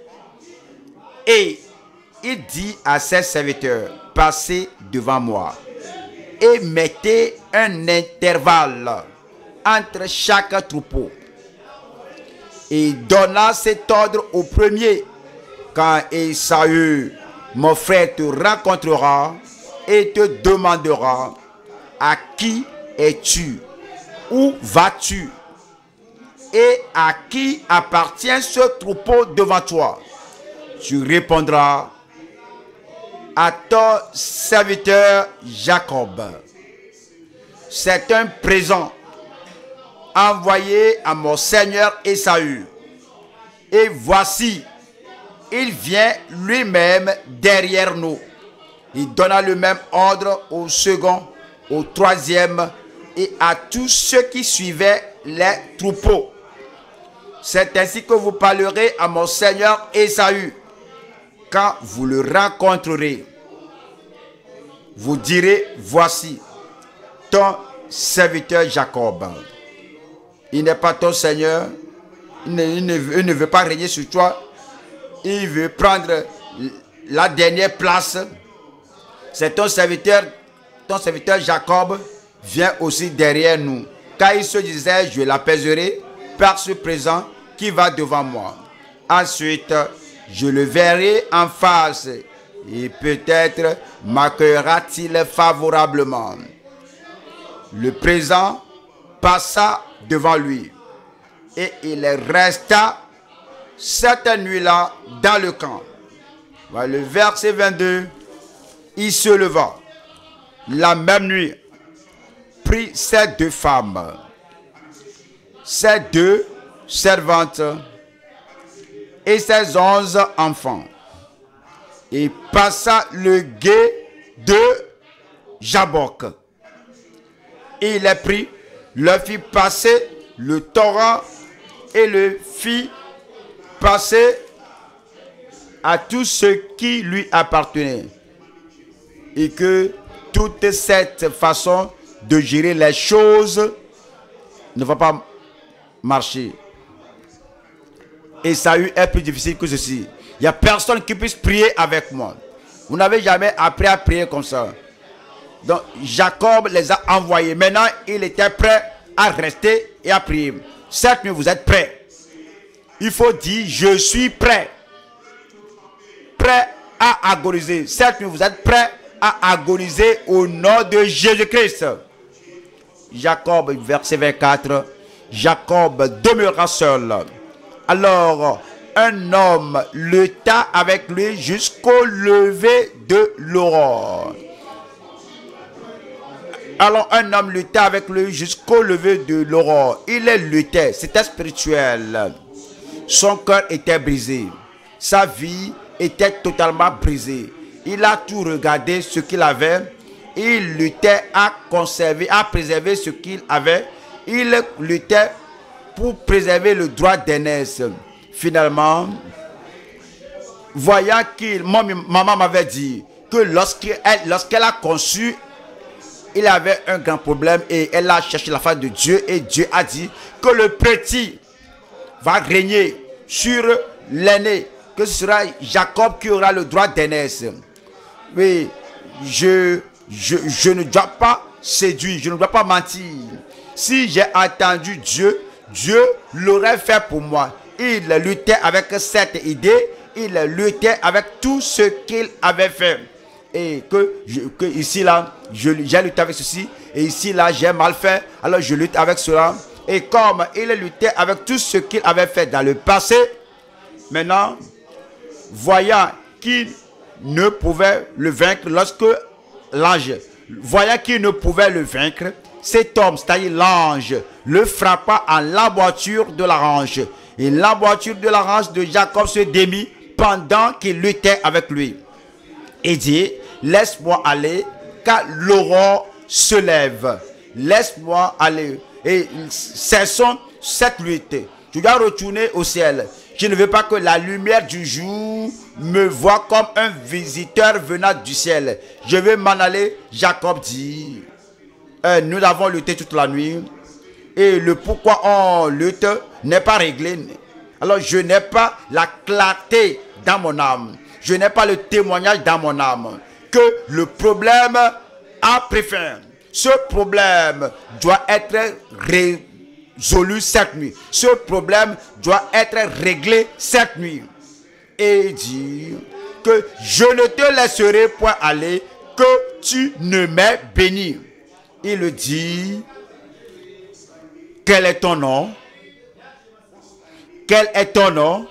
S1: Et il dit à ses serviteurs, passez devant moi et mettez un intervalle entre chaque troupeau. Et donna cet ordre au premier: quand Ésaü, mon frère, te rencontrera et te demandera, à qui es-tu? Où vas-tu? Et à qui appartient ce troupeau devant toi? Tu répondras, à ton serviteur Jacob. C'est un présent envoyé à mon seigneur Ésaü. Et voici, il vient lui-même derrière nous. Il donna le même ordre au second, au troisième et à tous ceux qui suivaient les troupeaux. C'est ainsi que vous parlerez à mon seigneur Ésaü. Quand vous le rencontrerez, vous direz, voici ton serviteur Jacob. Il n'est pas ton seigneur, il ne, il, ne veut, il ne veut pas régner sur toi, il veut prendre la dernière place. C'est ton serviteur, ton serviteur Jacob vient aussi derrière nous. Car il se disait, je l'apaiserai par ce présent qui va devant moi. Ensuite, je le verrai en face. et peut-être m'accueillera-t-il favorablement. Le présent passa devant lui et il resta cette nuit-là dans le camp. Le verset vingt-deux, il se leva la même nuit, prit ces deux femmes, ses deux servantes et ses onze enfants, et passa le gué de Jabbok. Et il les prit, leur fit passer le torrent et le fit passer à tout ce qui lui appartenait. Et que toute cette façon de gérer les choses ne va pas marcher. Esaü est plus difficile que ceci. Il n'y a personne qui puisse prier avec moi. Vous n'avez jamais appris à prier comme ça. Donc Jacob les a envoyés. Maintenant, il était prêt à rester et à prier. Certes, vous êtes prêts. Il faut dire, je suis prêt. Prêt à agoniser. Certes, vous êtes prêts à agoniser au nom de Jésus-Christ. Jacob, verset vingt-quatre. Jacob demeura seul. Alors, un homme lutta avec lui jusqu'au lever de l'aurore. Alors, un homme lutta avec lui jusqu'au lever de l'aurore. Il luttait, c'était spirituel. Son cœur était brisé. Sa vie était totalement brisée. Il a tout regardé ce qu'il avait. Il luttait à conserver, à préserver ce qu'il avait. Il luttait pour préserver le droit d'aînesse. Finalement, voyant qu'il, mon, maman m'avait dit que lorsqu'elle lorsqu'elle a conçu, il avait un grand problème et elle a cherché la face de Dieu et Dieu a dit que le petit va régner sur l'aîné, que ce sera Jacob qui aura le droit d'aînesse. Oui, je, je, je ne dois pas séduire, je ne dois pas mentir. Si j'ai attendu Dieu, Dieu l'aurait fait pour moi. Il luttait avec cette idée, il luttait avec tout ce qu'il avait fait. Et que, je, que ici là, j'ai lutté avec ceci, et ici là, j'ai mal fait, alors je lutte avec cela. Et comme il luttait avec tout ce qu'il avait fait dans le passé, maintenant, voyant qu'il ne pouvait le vaincre lorsque l'ange, voyant qu'il ne pouvait le vaincre, cet homme, c'est-à-dire l'ange, le frappa en l'emboîture de la hanche. Et l'emboîture de la hanche de Jacob se démit pendant qu'il luttait avec lui. Et dit, laisse-moi aller, car l'aurore se lève. Laisse-moi aller. Et cessons cette lutte. Je dois retourner au ciel. Je ne veux pas que la lumière du jour me voie comme un visiteur venant du ciel. Je veux m'en aller. Jacob dit, euh, nous avons lutté toute la nuit. Et le pourquoi on lutte n'est pas réglé. Alors je n'ai pas la clarté dans mon âme. Je n'ai pas le témoignage dans mon âme. Que le problème a pris fin. Ce problème doit être résolu cette nuit. Ce problème doit être réglé cette nuit. Et il dit que je ne te laisserai point aller, que tu ne m'aies béni. Il dit, quel est ton nom? Quel est ton nom?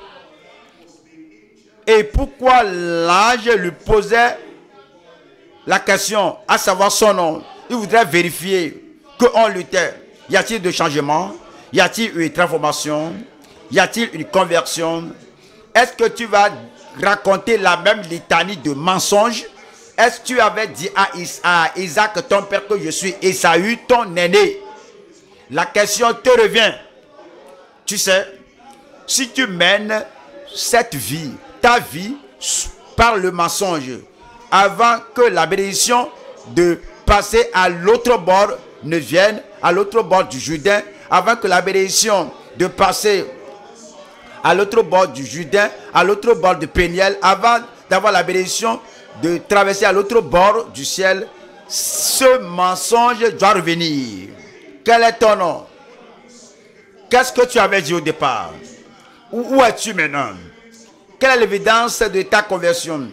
S1: Et pourquoi l'ange lui posait la question, à savoir son nom? Il voudrait vérifier qu'on luttait. Y a-t-il de changement? Y a-t-il une transformation? Y a-t-il une conversion? Est-ce que tu vas raconter la même litanie de mensonges? Est-ce que tu avais dit à, Is à Isaac, ton père, que je suis Esaü, ton aîné? La question te revient. Tu sais, si tu mènes cette vie, ta vie, par le mensonge, avant que la bénédiction de passer à l'autre bord ne vienne, à l'autre bord du Jourdain, avant que la bénédiction de passer à l'autre bord du Jourdain, à l'autre bord de Péniel, avant d'avoir la bénédiction de traverser à l'autre bord du ciel, ce mensonge doit revenir. Quel est ton nom? Qu'est-ce que tu avais dit au départ? Où, où es-tu maintenant? Quelle est l'évidence de ta conversion?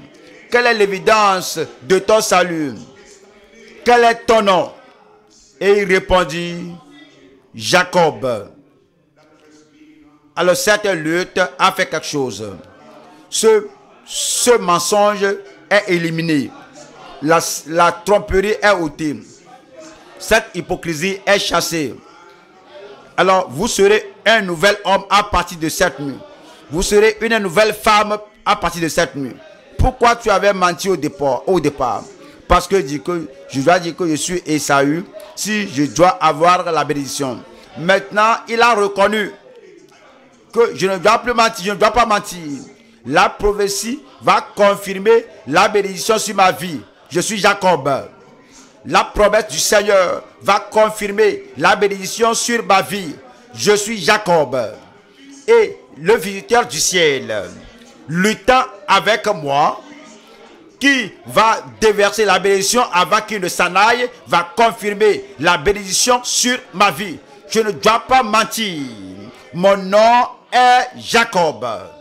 S1: quelle est l'évidence de ton salut? Quel est ton nom? Et il répondit, Jacob. Alors cette lutte a fait quelque chose. Ce, ce mensonge est éliminé. La, la tromperie est ôtée. Cette hypocrisie est chassée. Alors vous serez un nouvel homme à partir de cette nuit. Vous serez une nouvelle femme à partir de cette nuit. Pourquoi tu avais menti au départ? Au départ Parce que, dit que je dois dire que je suis Ésaü si je dois avoir la bénédiction. Maintenant, il a reconnu que je ne dois plus mentir, je ne dois pas mentir. La prophétie va confirmer la bénédiction sur ma vie. Je suis Jacob. La promesse du Seigneur va confirmer la bénédiction sur ma vie. Je suis Jacob. Et le visiteur du ciel, luttant avec moi, qui va déverser la bénédiction avant qu'il ne s'en aille, va confirmer la bénédiction sur ma vie. Je ne dois pas mentir. Mon nom est Jacob.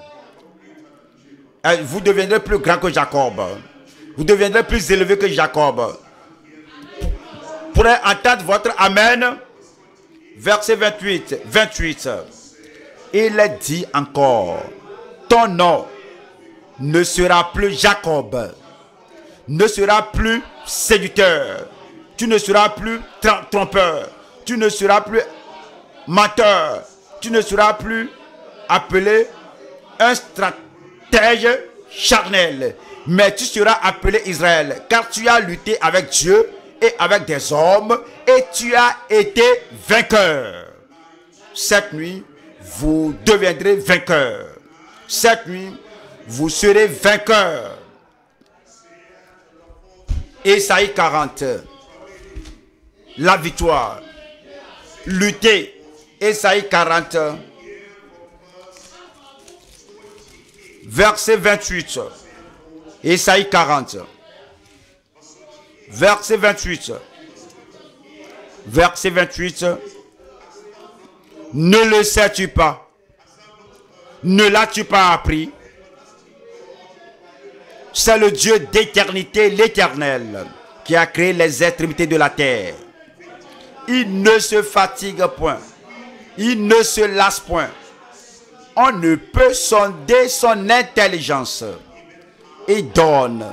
S1: Vous deviendrez plus grand que Jacob. Vous deviendrez plus élevé que Jacob. Pour entendre votre Amen, verset vingt-huit. vingt-huit. Il est dit encore, ton nom ne sera plus Jacob, ne sera plus séducteur, tu ne seras plus trompeur, tu ne seras plus menteur, tu ne seras plus appelé un stratège charnel, mais tu seras appelé Israël, car tu as lutté avec Dieu et avec des hommes, et tu as été vainqueur. Cette nuit, vous deviendrez vainqueur. Cette nuit, vous serez vainqueur. Ésaïe quarante. La victoire. Lutter. Ésaïe quarante. Verset vingt-huit. Ésaïe quarante. Verset vingt-huit. Verset vingt-huit. Ne le sais-tu pas? Ne l'as-tu pas appris? C'est le Dieu d'éternité, l'Éternel, qui a créé les extrémités de la terre. Il ne se fatigue point. Il ne se lasse point. On ne peut sonder son intelligence. Il donne.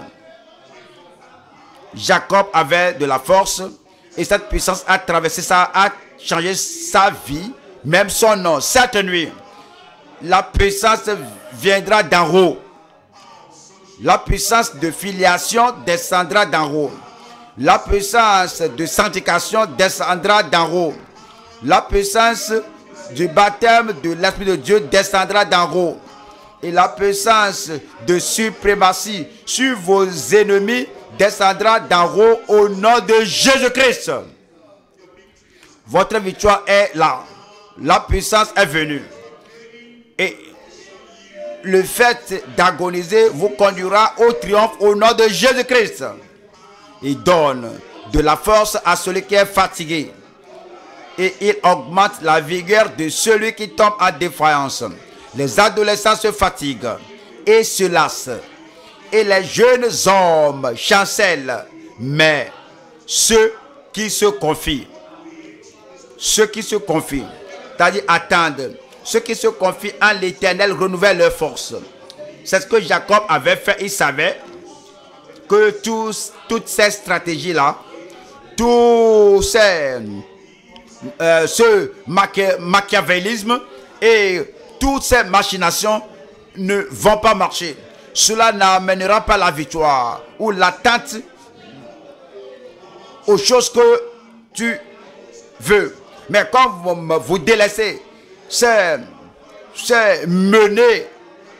S1: Jacob avait de la force et cette puissance a traversé ça, a changé sa vie, même son nom. Cette nuit, la puissance viendra d'en haut. La puissance de filiation descendra d'en haut. La puissance de sanctification descendra d'en haut. La puissance du baptême de l'Esprit de Dieu descendra d'en haut. Et la puissance de suprématie sur vos ennemis descendra d'en haut au nom de Jésus-Christ. Votre victoire est là. La puissance est venue. Et le fait d'agoniser vous conduira au triomphe au nom de Jésus-Christ. Il donne de la force à celui qui est fatigué. Et il augmente la vigueur de celui qui tombe en défaillance. Les adolescents se fatiguent et se lassent. Et les jeunes hommes chancellent. Mais ceux qui se confient, ceux qui se confient, c'est-à-dire attendent, ceux qui se confient en l'Éternel renouvellent leur force. C'est ce que Jacob avait fait. Il savait que tous, toutes ces stratégies-là, tous ces euh, ce machi- machiavélisme et toutes ces machinations ne vont pas marcher. Cela n'amènera pas la victoire ou l'attente aux choses que tu veux. Mais quand vous, vous délaissez, c'est mener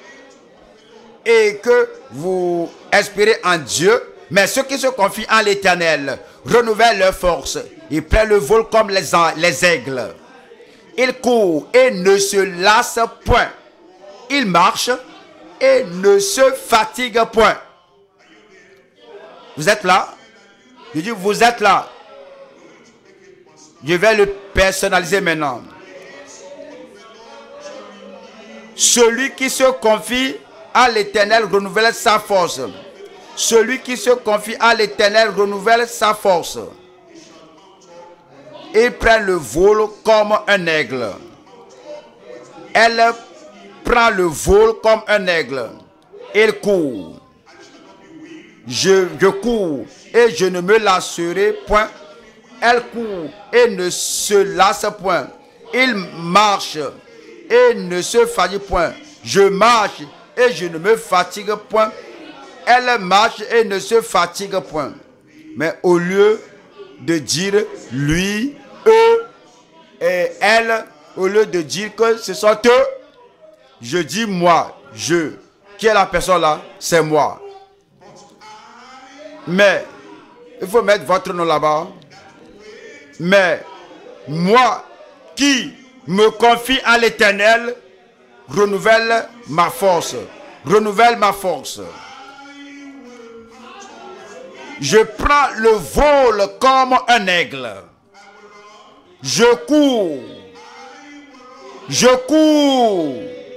S1: et que vous espérez en Dieu, mais ceux qui se confient en l'Éternel renouvellent leur force. Ils prennent le vol comme les, les aigles. Ils courent et ne se lassent point. Ils marchent et ne se fatiguent point. Vous êtes là? Je dis, vous êtes là. Je vais le personnaliser maintenant. Celui qui se confie à l'Éternel renouvelle sa force. Celui qui se confie à l'Éternel renouvelle sa force. Il prend le vol comme un aigle. Elle prend le vol comme un aigle. Il court. Je, je cours et je ne me lasserai point. Elle court et ne se lasse point. Il marche et ne se fatigue point. Je marche et je ne me fatigue point. Elle marche et ne se fatigue point. Mais au lieu de dire lui, eux et elle, au lieu de dire que ce sont eux, je dis moi, je. Qui est la personne là? C'est moi. Mais, il faut mettre votre nom là-bas. Mais, moi qui me confie à l'Éternel, renouvelle ma force. Renouvelle ma force. Je prends le vol comme un aigle. Je cours. Je cours.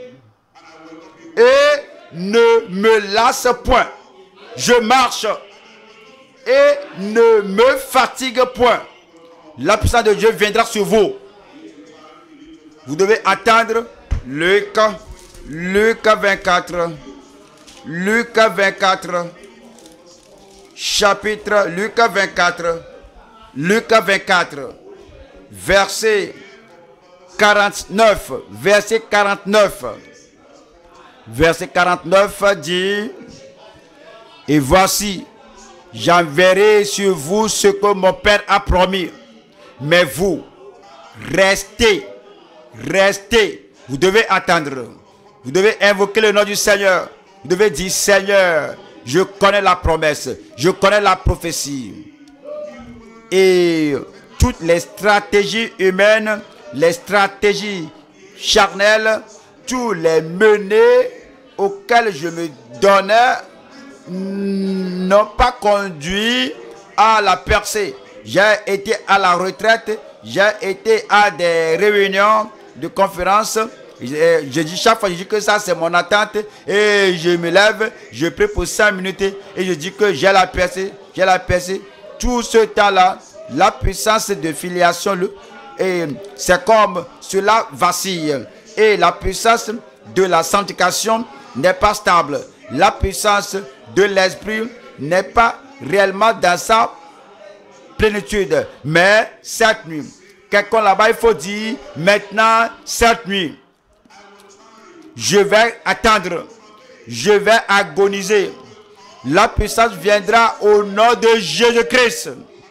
S1: Et ne me lasse point. Je marche. Et ne me fatigue point. La puissance de Dieu viendra sur vous. Vous devez attendre Luc, Luc vingt-quatre. Luc vingt-quatre. Chapitre Luc vingt-quatre. Luc vingt-quatre. Verset quarante-neuf. Verset quarante-neuf. Verset quarante-neuf dit: et voici, j'enverrai sur vous ce que mon Père a promis. Mais vous, restez, restez. Vous devez attendre. Vous devez invoquer le nom du Seigneur. Vous devez dire: Seigneur, je connais la promesse. Je connais la prophétie. Et toutes les stratégies humaines, les stratégies charnelles, tous les menées auxquelles je me donnais n'ont pas conduit à la percée. J'ai été à la retraite, j'ai été à des réunions de conférences. Je, je dis chaque fois, je dis que ça c'est mon attente et je me lève, je prie pour cinq minutes et je dis que j'ai la percée, j'ai la percée. Tout ce temps-là, la puissance de filiation, c'est comme cela vacille. Et la puissance de la sanctification n'est pas stable. La puissance de l'esprit n'est pas réellement dans sa plénitude. Mais cette nuit, quelqu'un là-bas, il faut dire: maintenant, cette nuit, je vais attendre, je vais agoniser. La puissance viendra au nom de Jésus-Christ.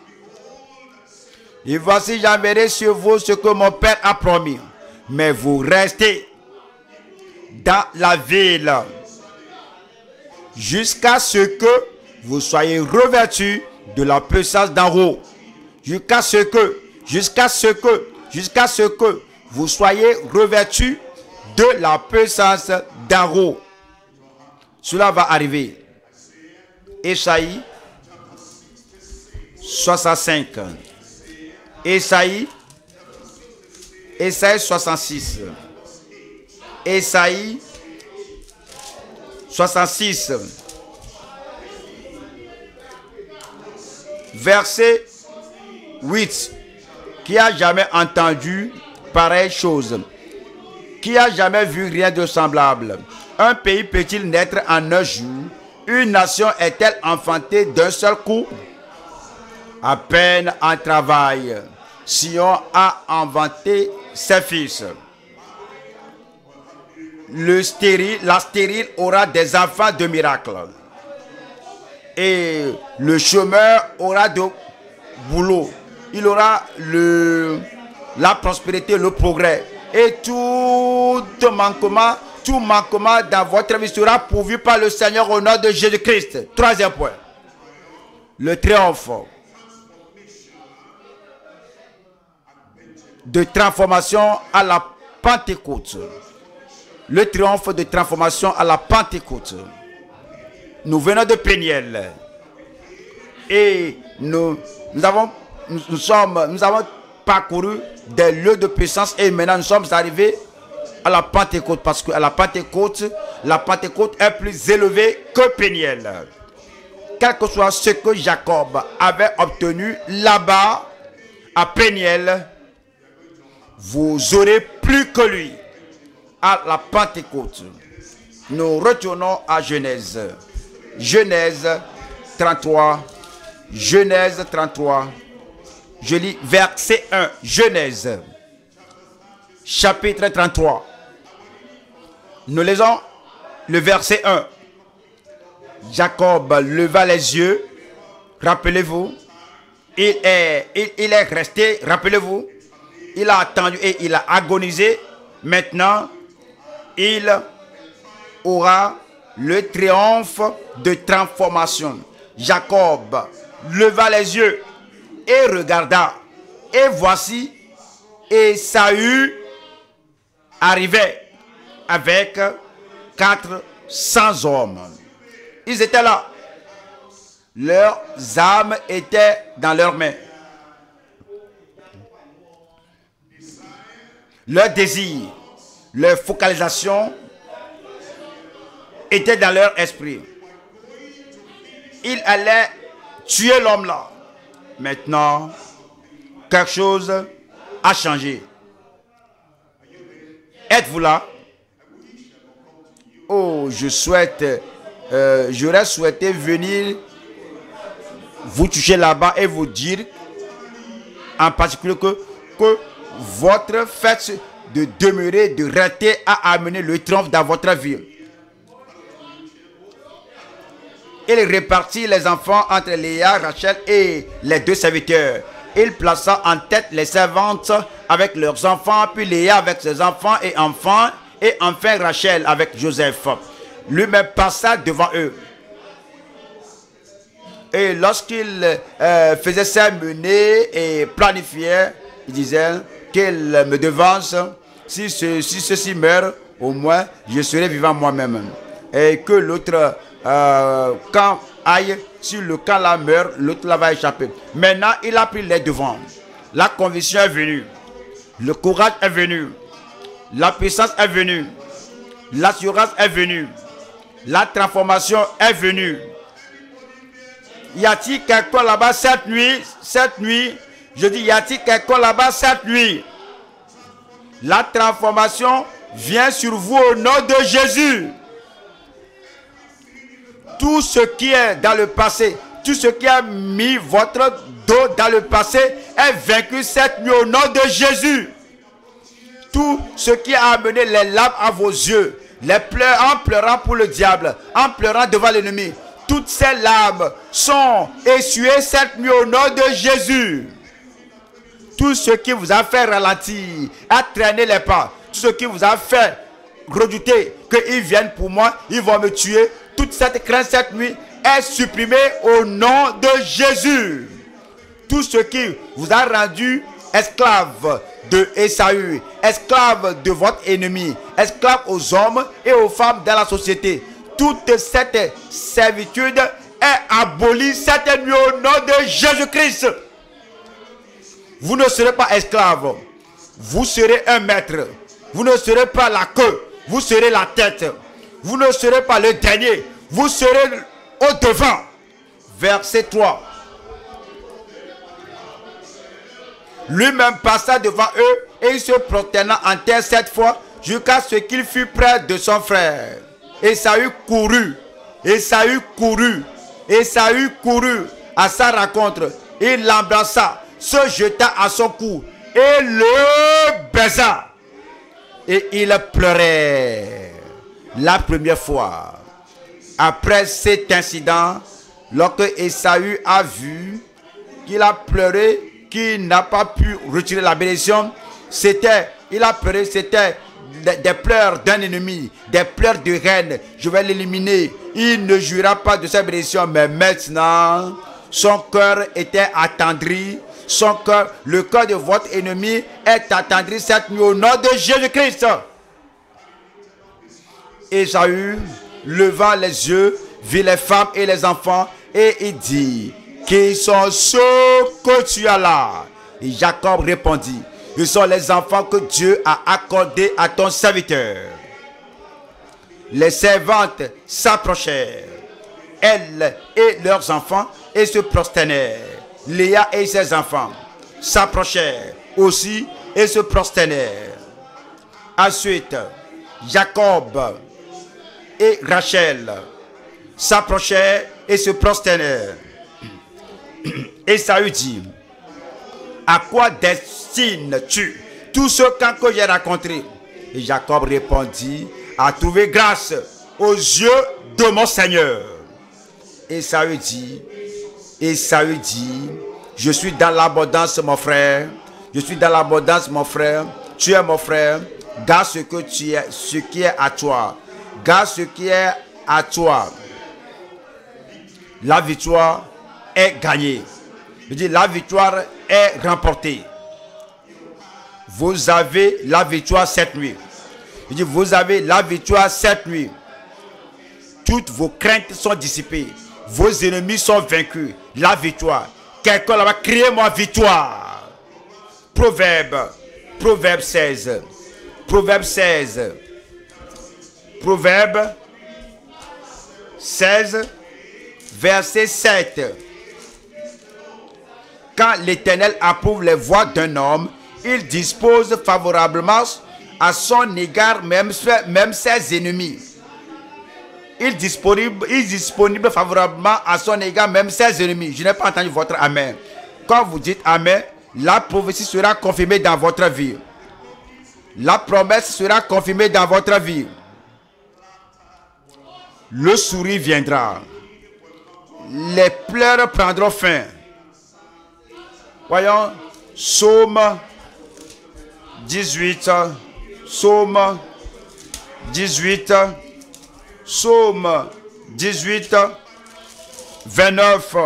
S1: Et voici, j'enverrai sur vous ce que mon Père a promis. Mais vous restez dans la ville jusqu'à ce que vous soyez revêtus de la puissance d'en haut. Jusqu'à ce que, jusqu'à ce que, jusqu'à ce que vous soyez revêtus de la puissance d'en haut. Cela va arriver. Ésaïe soixante-cinq. Ésaïe, Ésaïe soixante-six. Ésaïe soixante-six. Verset huit. Qui a jamais entendu pareille chose? Qui a jamais vu rien de semblable? Un pays peut-il naître en un jour? Une nation est-elle enfantée d'un seul coup? À peine en travail, Sion a inventé ses fils. Le stérile, la stérile aura des enfants de miracle. Et le chômeur aura de boulot. Il aura le, la prospérité, le progrès. Et tout manquement, tout manquement dans votre vie sera pourvu par le Seigneur au nom de Jésus-Christ. Troisième point. Le triomphe de transformation à la Pentecôte. Le triomphe de transformation à la Pentecôte. Nous venons de Péniel. Et nous, nous, avons, nous, nous, sommes, nous avons parcouru des lieux de puissance et maintenant nous sommes arrivés à la Pentecôte. Parce qu'à la Pentecôte, la Pentecôte est plus élevée que Péniel. quel que soit ce que Jacob avait obtenu là-bas à Péniel, vous aurez plus que lui à la Pentecôte. Nous retournons à Genèse. Genèse trente-trois. Genèse trente-trois. Je lis verset un. Genèse. Chapitre trente-trois. Nous lisons le verset un. Jacob leva les yeux. Rappelez-vous. Il est, il, il est resté. Rappelez-vous. Il a attendu et il a agonisé. Maintenant, il aura le triomphe de transformation. Jacob leva les yeux et regarda. Et voici, Ésaü arrivait avec quatre cents hommes. Ils étaient là. Leurs armes étaient dans leurs mains. Leur désir, leur focalisation était dans leur esprit. Ils allaient tuer l'homme là. Maintenant, quelque chose a changé. Êtes-vous là? Oh, je souhaite, euh, j'aurais souhaité venir vous toucher là-bas et vous dire en particulier que, que votre fait de demeurer, de rester a amené le triomphe dans votre vie. Il répartit les enfants entre Léa, Rachel et les deux serviteurs. Il plaça en tête les servantes avec leurs enfants, puis Léa avec ses enfants et enfants, et enfin Rachel avec Joseph. Lui-même passa devant eux. Et lorsqu'il euh, faisait ses menées et planifiait, il disait qu'il me devance. Si, ce, si ceci meurt, au moins je serai vivant moi-même. Et que l'autre euh, camp aille, si le camp là meurt, l'autre là va échapper. Maintenant, il a pris les devants. La conviction est venue. Le courage est venu. La puissance est venue. L'assurance est venue. La transformation est venue. Y a-t-il quelqu'un là-bas cette nuit? Cette nuit, je dis, y a-t-il quelqu'un là-bas cette nuit? La transformation vient sur vous au nom de Jésus. Tout ce qui est dans le passé, tout ce qui a mis votre dos dans le passé est vaincu cette nuit au nom de Jésus. Tout ce qui a amené les larmes à vos yeux, les pleurs, en pleurant pour le diable, en pleurant devant l'ennemi, toutes ces larmes sont essuyées cette nuit au nom de Jésus. Tout ce qui vous a fait ralentir, à traîner les pas, tout ce qui vous a fait redouter qu'ils viennent pour moi, ils vont me tuer, toute cette crainte cette nuit est supprimée au nom de Jésus. Tout ce qui vous a rendu esclave de Ésaü, esclave de votre ennemi, esclave aux hommes et aux femmes dans la société, toute cette servitude est abolie cette nuit au nom de Jésus-Christ. Vous ne serez pas esclave, vous serez un maître. Vous ne serez pas la queue, vous serez la tête. Vous ne serez pas le dernier, vous serez au devant. Verset trois. Lui-même passa devant eux et il se prosterna en terre sept fois jusqu'à ce qu'il fût près de son frère. Ésaü courut, Ésaü courut, Ésaü courut à sa rencontre. Il l'embrassa, se jeta à son cou et le baisa. Et il pleurait la première fois. Après cet incident, lorsque Ésaü a vu qu'il a pleuré, qu'il n'a pas pu retirer la bénédiction, c'était, il a pleuré, c'était des, des pleurs d'un ennemi, des pleurs de reine. Je vais l'éliminer. Il ne jouira pas de sa bénédiction, mais maintenant, son cœur était attendri. Son cœur, le cœur de votre ennemi est attendri cette nuit au nom de Jésus-Christ. Ésaü, levant les yeux, vit les femmes et les enfants et il dit: qui sont ceux que tu as là? Et Jacob répondit: ils sont les enfants que Dieu a accordés à ton serviteur. Les servantes s'approchèrent elles et leurs enfants et se prosternèrent. Léa et ses enfants s'approchèrent aussi et se prosternèrent. Ensuite, Jacob et Rachel s'approchèrent et se prosternèrent. Ésaü dit, à quoi destines-tu tout ce camp que j'ai rencontré? Et Jacob répondit, à trouver grâce aux yeux de mon Seigneur. Ésaü dit, Ésaü dit, je suis dans l'abondance, mon frère. Je suis dans l'abondance, mon frère. Tu es mon frère. Garde ce que tu es, ce qui est à toi. Garde ce qui est à toi. La victoire est gagnée. Je dis, la victoire est remportée. Vous avez la victoire cette nuit. Je dis, vous avez la victoire cette nuit. Toutes vos craintes sont dissipées. Vos ennemis sont vaincus. La victoire. Quelqu'un là-bas, criez-moi victoire. Proverbe. Proverbe seize. Proverbe seize. Proverbe seize. Verset sept. Quand l'Éternel approuve les voies d'un homme, il dispose favorablement à son égard même, même ses ennemis. Il disponible, il disponible favorablement à son égard même ses ennemis. Je n'ai pas entendu votre amen. Quand vous dites amen, la prophétie sera confirmée dans votre vie. La promesse sera confirmée dans votre vie. Le sourire viendra. Les pleurs prendront fin. Voyons, Psaume dix-huit, Psaume dix-huit, Psaume dix-huit, vingt-neuf.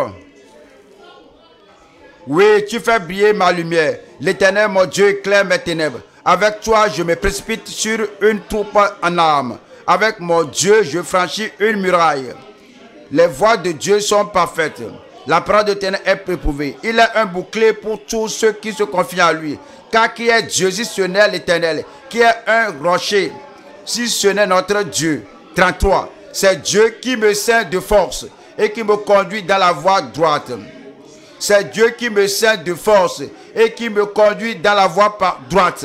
S1: Oui, tu fais briller ma lumière. L'Éternel, mon Dieu, éclaire mes ténèbres. Avec toi, je me précipite sur une troupe en armes. Avec mon Dieu, je franchis une muraille. Les voies de Dieu sont parfaites. La parole de l'Éternel est éprouvée. Il est un bouclier pour tous ceux qui se confient à lui. Car qui est Dieu si ce n'est l'Éternel? Qui est un rocher si ce n'est notre Dieu? trente-trois. C'est Dieu qui me ceint de force et qui me conduit dans la voie droite. C'est Dieu qui me ceint de force et qui me conduit dans la voie droite.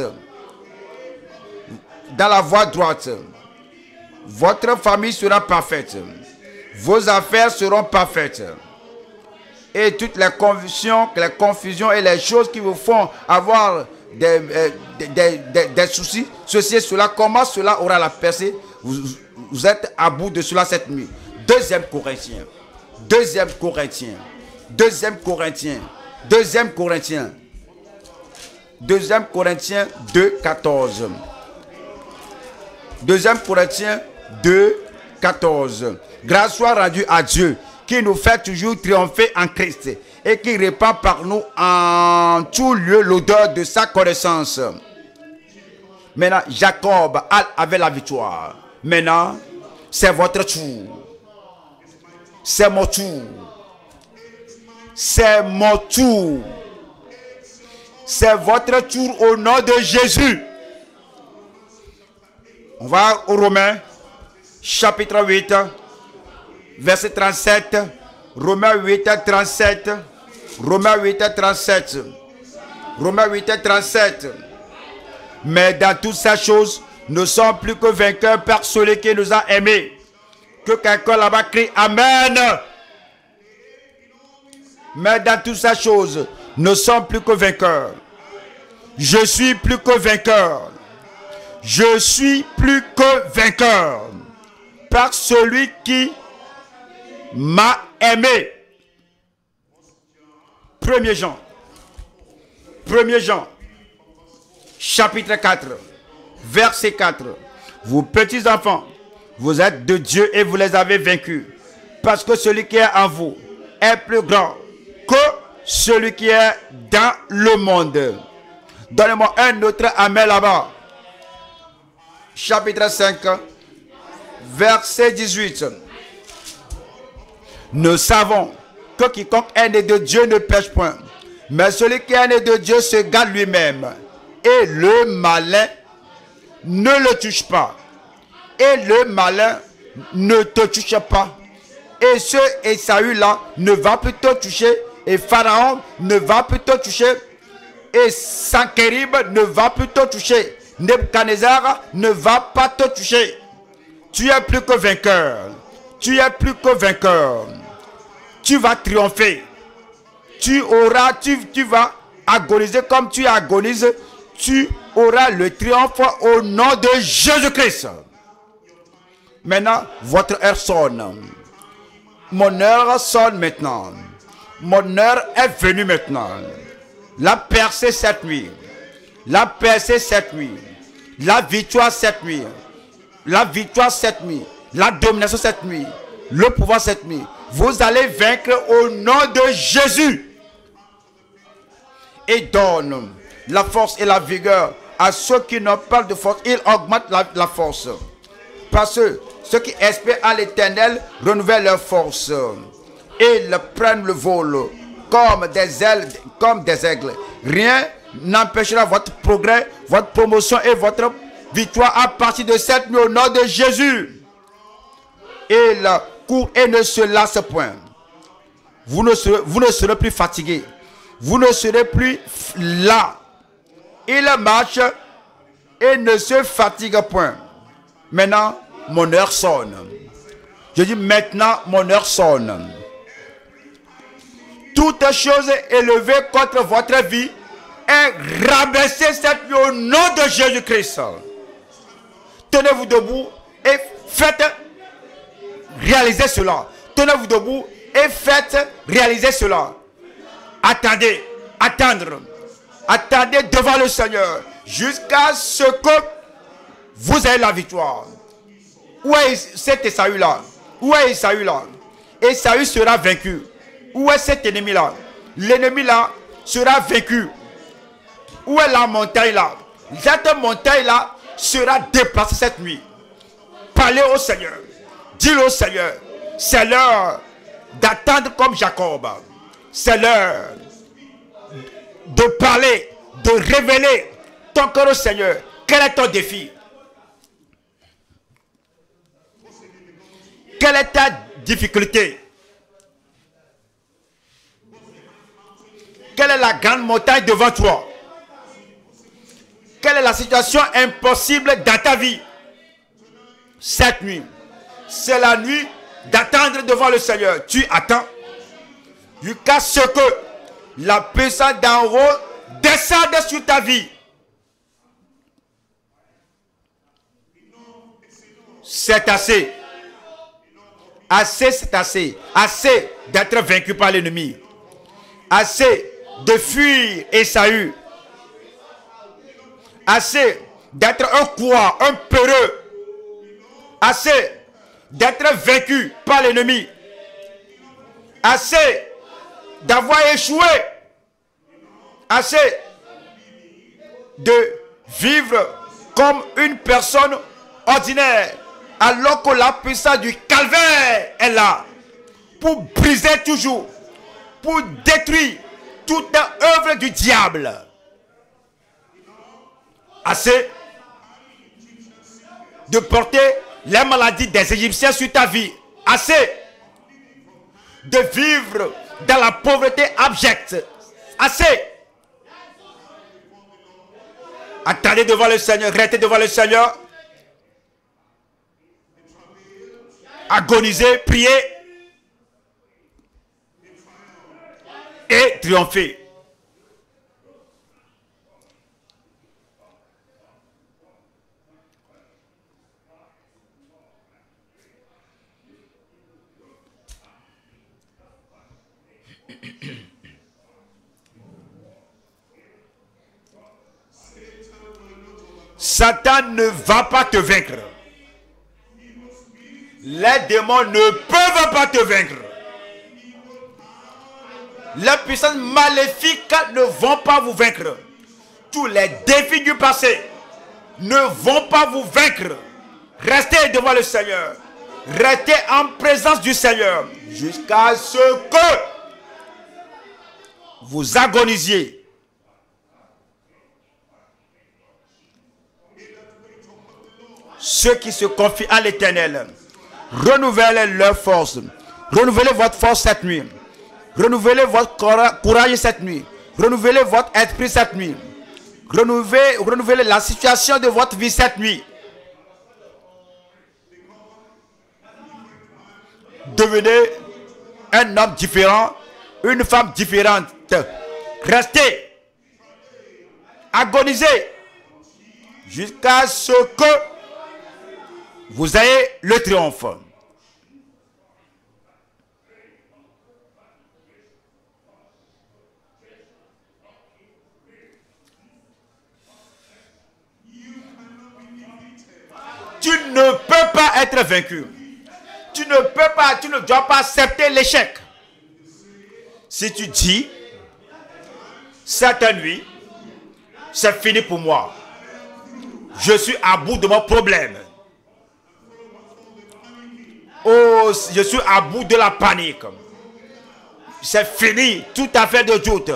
S1: Dans la voie droite. Votre famille sera parfaite. Vos affaires seront parfaites. Et toutes les confusions, les confusions et les choses qui vous font avoir des, euh, des, des, des, des soucis, ceci et cela, comment cela aura la percée? Vous, vous êtes à bout de cela cette nuit. Deuxième Corinthiens. Deuxième Corinthiens. Deuxième Corinthiens. Deuxième Corinthiens. Deuxième Corinthiens deux, quatorze. Deuxième Corinthiens deux, quatorze. Grâce soit rendue à Dieu qui nous fait toujours triompher en Christ et qui répand par nous en tout lieu l'odeur de sa connaissance. Maintenant, Jacob avait la victoire. Maintenant, c'est votre tour. C'est mon tour. C'est mon tour. C'est votre tour au nom de Jésus. On va aux Romains, chapitre huit. Verset trente-sept, Romains huit, trente-sept, Romains huit, trente-sept, Romains huit, trente-sept. Mais dans toutes ces choses, nous sommes plus que vainqueurs par celui qui nous a aimés. Que quelqu'un là-bas crie Amen. Mais dans toutes ces choses, nous sommes plus que vainqueurs. Je suis plus que vainqueur. Je suis plus que vainqueur par celui qui m'a aimé. Premier Jean. Premier Jean. Chapitre quatre. Verset quatre. Vous petits enfants, vous êtes de Dieu et vous les avez vaincus. Parce que celui qui est en vous est plus grand que celui qui est dans le monde. Donnez-moi un autre amen là-bas. Chapitre cinq. Verset dix-huit. Nous savons que quiconque est né de Dieu ne pêche point. Mais celui qui est né de Dieu se garde lui-même. Et le malin ne le touche pas. Et le malin ne te touche pas. Et ce Esaü-là ne va plus te toucher. Et Pharaon ne va plus te toucher. Et Sankérib ne va plus te toucher. Nebuchadnezzar ne va pas te toucher. Tu es plus que vainqueur. Tu es plus que vainqueur. Tu vas triompher. Tu auras, tu, tu vas agoniser comme tu agonises. Tu auras le triomphe au nom de Jésus-Christ. Maintenant, votre heure sonne. Mon heure sonne maintenant. Mon heure est venue maintenant. La percée cette nuit. La percée cette nuit. La victoire cette nuit. La victoire cette nuit. La domination cette nuit. Le pouvoir cette nuit. Vous allez vaincre au nom de Jésus. Et donne la force et la vigueur à ceux qui n'ont pas de force. Il augmente la, la force. Parce que ceux qui espèrent à l'Éternel renouvellent leur force. Ils prennent le vol comme des ailes, comme des aigles. Rien n'empêchera votre progrès, votre promotion et votre victoire à partir de cette nuit au nom de Jésus. Ils courent et ne se lassent point. Vous ne serez, vous ne serez plus fatigués. Vous ne serez plus là. Ils marchent et ne se fatiguent point. Maintenant, mon heure sonne. Je dis maintenant, mon heure sonne. Toute chose élevée contre votre vie est rabaissée cette nuit au nom de Jésus-Christ. Tenez-vous debout et faites réaliser cela. Tenez-vous debout et faites réaliser cela. Attendez, attendre. Attendez devant le Seigneur jusqu'à ce que vous ayez la victoire. Où est cet Esaü-là? Où est Esaü-là? Esaü sera vaincu. Où est cet ennemi-là? L'ennemi-là sera vaincu. Où est la montagne-là? Cette montagne-là sera déplacée cette nuit. Parlez au Seigneur. Dis-le au Seigneur. C'est l'heure d'attendre comme Jacob. C'est l'heure de parler, de révéler ton cœur au Seigneur. Quel est ton défi? Quelle est ta difficulté? Quelle est la grande montagne devant toi? Quelle est la situation impossible dans ta vie? Cette nuit, c'est la nuit d'attendre devant le Seigneur. Tu attends jusqu'à ce que la puissance d'en haut descende sur ta vie. C'est assez. Assez, c'est assez. Assez d'être vaincu par l'ennemi. Assez de fuir Esaü. Assez d'être un quoi, un peureux. Assez d'être vaincu par l'ennemi. Assez d'avoir échoué. Assez de vivre comme une personne ordinaire. Alors que la puissance du calvaire est là. Pour briser toujours. Pour détruire toute œuvre du diable. Assez de porter les maladies des Égyptiens sur ta vie. Assez de vivre dans la pauvreté abjecte. Assez. Attendez devant le Seigneur, restez devant le Seigneur. Agonisez, priez et triompher. Satan ne va pas te vaincre. Les démons ne peuvent pas te vaincre. Les puissances maléfiques ne vont pas vous vaincre. Tous les défis du passé ne vont pas vous vaincre. Restez devant le Seigneur. Restez en présence du Seigneur jusqu'à ce que vous agonisiez. Ceux qui se confient à l'Éternel renouvellent leur force, Renouvelez votre force cette nuit. Renouvelez votre courage cette nuit. Renouvelez votre esprit cette nuit. Renouvelez, renouvelez la situation de votre vie cette nuit. Devenez un homme différent, une femme différente. Restez. Agonisez. Jusqu'à ce que vous ayez le triomphe. Tu ne peux pas être vaincu. Tu ne peux pas, tu ne dois pas accepter l'échec. Si tu dis, cette nuit, c'est fini pour moi. Je suis à bout de mon problème. Oh, je suis à bout de la panique. C'est fini, tout à fait de doute.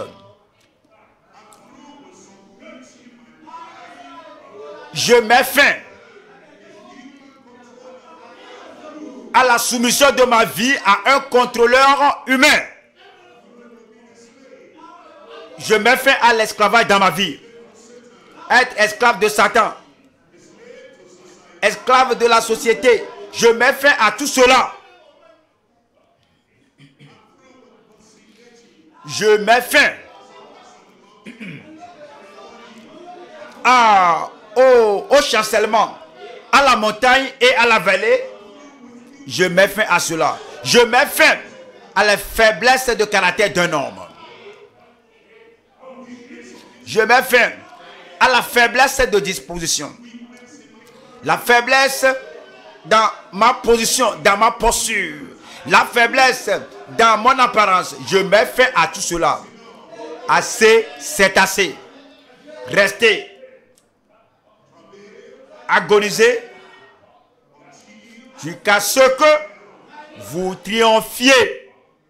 S1: Je mets fin à la soumission de ma vie à un contrôleur humain. Je mets fin à l'esclavage dans ma vie. Être esclave de Satan. Esclave de la société. Je mets fin à tout cela. Je mets fin à, au, au chancellement, à la montagne et à la vallée. Je mets fin à cela. Je mets fin à la faiblesse de caractère d'un homme. Je mets fin à la faiblesse de disposition. La faiblesse dans ma position, dans ma posture. La faiblesse dans mon apparence. Je mets fin à tout cela. Assez, c'est assez. Restez. Agonisez. Jusqu'à ce que vous triomphiez.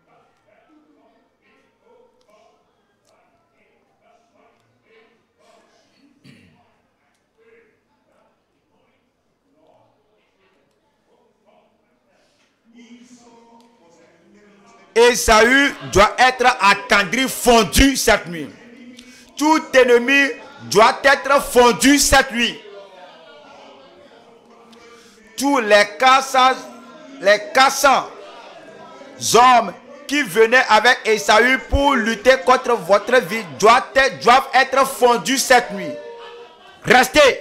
S1: Ésaü doit être attendri, fondu cette nuit. Tout ennemi doit être fondu cette nuit. Tous les cassants, les cassants hommes qui venaient avec Ésaü pour lutter contre votre vie doivent être, doivent être fondus cette nuit. Restez.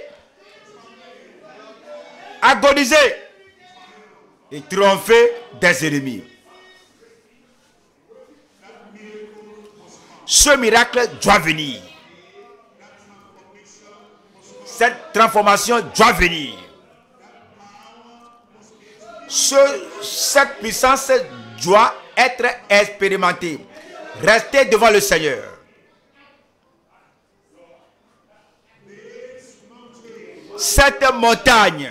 S1: Agonisez. Et triomphez des ennemis. Ce miracle doit venir. Cette transformation doit venir. Ce, cette puissance doit être expérimentée. Restez devant le Seigneur. Cette montagne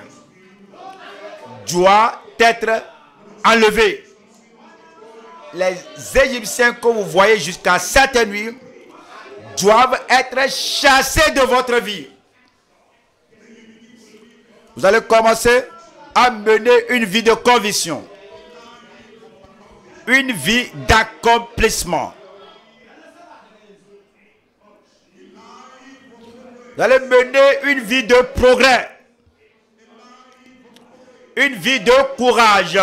S1: doit être enlevée. Les Égyptiens que vous voyez jusqu'à cette nuit doivent être chassés de votre vie. Vous allez commencer à mener une vie de conviction, une vie d'accomplissement. Vous allez mener une vie de progrès, une vie de courage,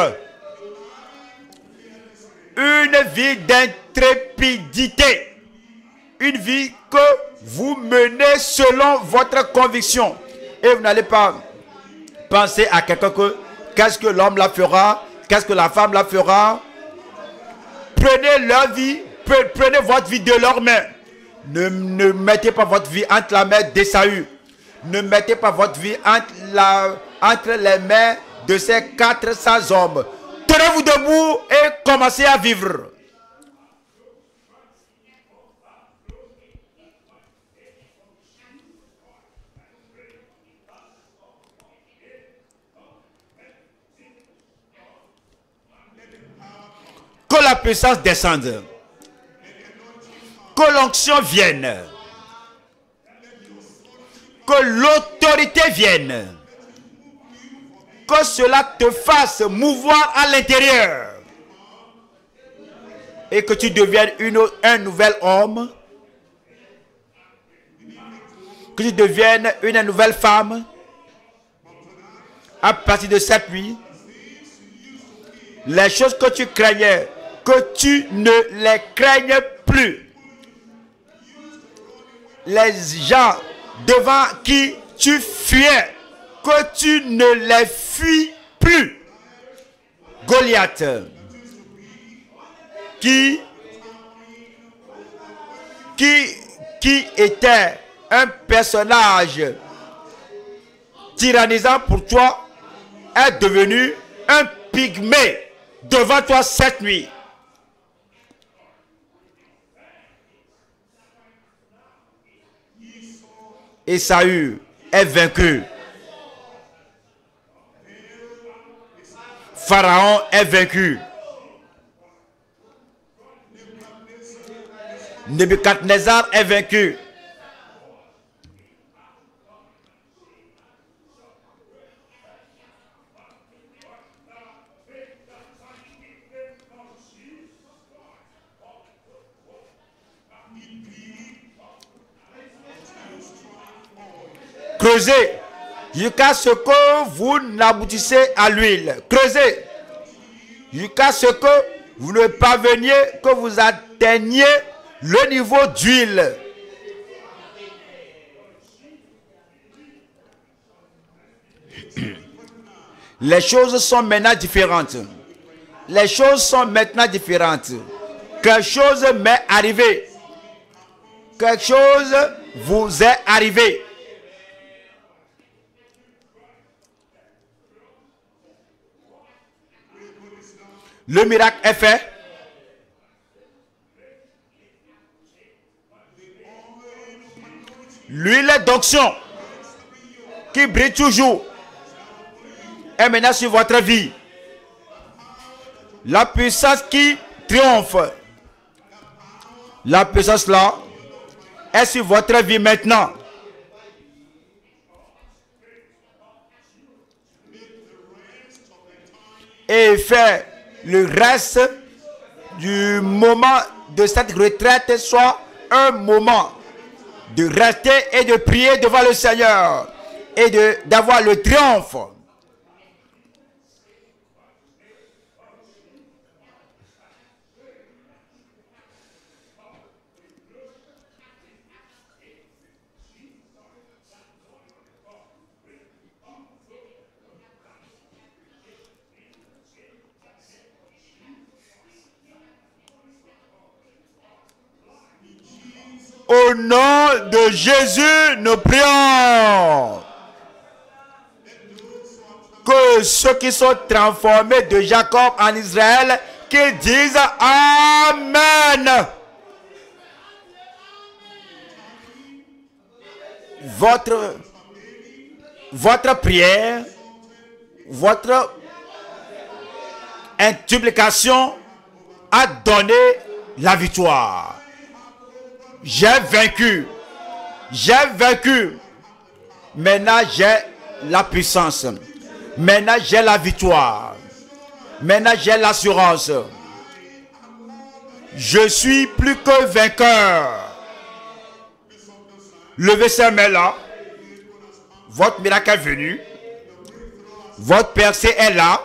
S1: une vie d'intrépidité, une vie que vous menez selon votre conviction. Et vous n'allez pas penser à quelqu'un que qu'est-ce que l'homme la fera, qu'est-ce que la femme la fera. Prenez leur vie, prenez votre vie de leurs mains. Ne, ne mettez pas votre vie entre la main d'Ésaü. Ne mettez pas votre vie entre, la, entre les mains de ces quatre cents hommes. Tenez-vous debout et commencez à vivre. Que la puissance descende. Que l'onction vienne. Que l'autorité vienne. Que cela te fasse mouvoir à l'intérieur. et que tu deviennes une, un nouvel homme, que tu deviennes une nouvelle femme, à partir de cette nuit, les choses que tu craignais, que tu ne les craignes plus. Les gens devant qui tu fuyais, que tu ne les fuis plus. Goliath, qui, qui, qui était un personnage tyrannisant pour toi, est devenu un pygmée devant toi cette nuit. Ésaü est vaincu. Pharaon est vaincu. Nebuchadnezzar est vaincu. Creusez jusqu'à ce que vous n'aboutissez à l'huile. Creusez jusqu'à ce que vous ne parveniez, que vous atteigniez le niveau d'huile. Les choses sont maintenant différentes. Les choses sont maintenant différentes. Quelque chose m'est arrivé. Quelque chose vous est arrivé. Le miracle est fait. L'huile d'onction qui brille toujours est maintenant sur votre vie. La puissance qui triomphe, la puissance là est sur votre vie maintenant. Et fait le reste du moment de cette retraite soit un moment de rester et de prier devant le Seigneur et de d'avoir le triomphe. Au nom de Jésus, nous prions. Que ceux qui sont transformés de Jacob en Israël, qui disent Amen. Votre, votre prière, votre implication a donné la victoire. J'ai vaincu. J'ai vaincu. Maintenant, j'ai la puissance. Maintenant, j'ai la victoire. Maintenant, j'ai l'assurance. Je suis plus que vainqueur. Levez ces mains-là. Votre miracle est venu. Votre percée est là.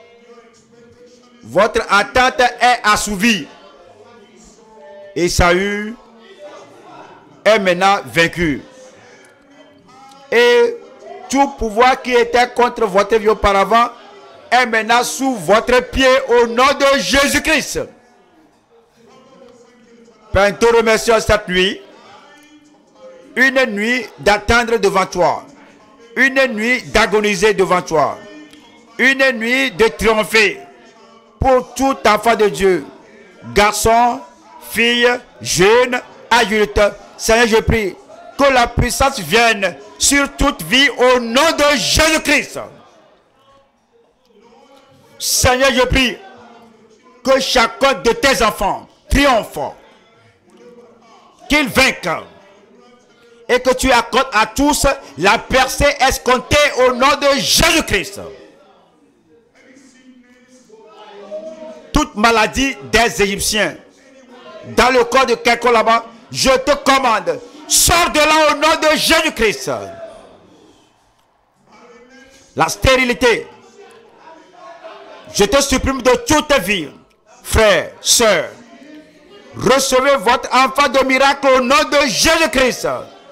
S1: Votre attente est assouvie. Ésaü est maintenant vaincu. Et tout pouvoir qui était contre votre vie auparavant est maintenant sous votre pied au nom de Jésus-Christ. Père, te remercions cette nuit. Une nuit d'attendre devant toi. Une nuit d'agoniser devant toi. Une nuit de triompher pour tout enfant de Dieu. Garçon, fille, jeune, adulte. Seigneur, je prie que la puissance vienne sur toute vie au nom de Jésus-Christ. Seigneur, je prie que chacun de tes enfants triomphe, qu'il vainque et que tu accordes à tous la percée escomptée au nom de Jésus-Christ. Toute maladie des Égyptiens dans le corps de quelqu'un là-bas, je te commande, sors de là au nom de Jésus-Christ. La stérilité, je te supprime de toute vie. Frères, sœurs, recevez votre enfant de miracle au nom de Jésus-Christ.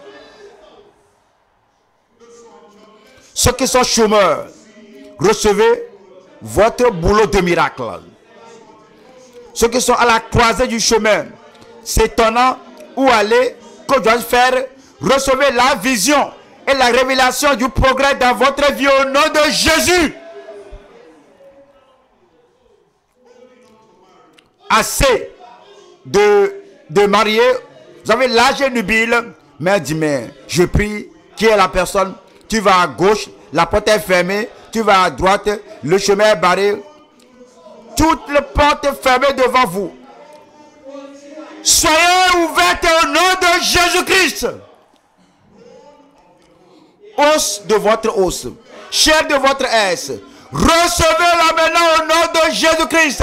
S1: Ceux qui sont chômeurs, recevez votre boulot de miracle. Ceux qui sont à la croisée du chemin, s'étonnant où aller, que dois-je faire, recevez la vision et la révélation du progrès dans votre vie au nom de Jésus. Assez de, de marier, vous avez l'âge nubile, mais dit, mais je prie, qui est la personne? Tu vas à gauche, la porte est fermée, tu vas à droite, le chemin est barré, toutes les portes fermées devant vous. Soyez ouvertes au nom de Jésus-Christ. Os de votre os, chair de votre os, recevez-la maintenant au nom de Jésus-Christ.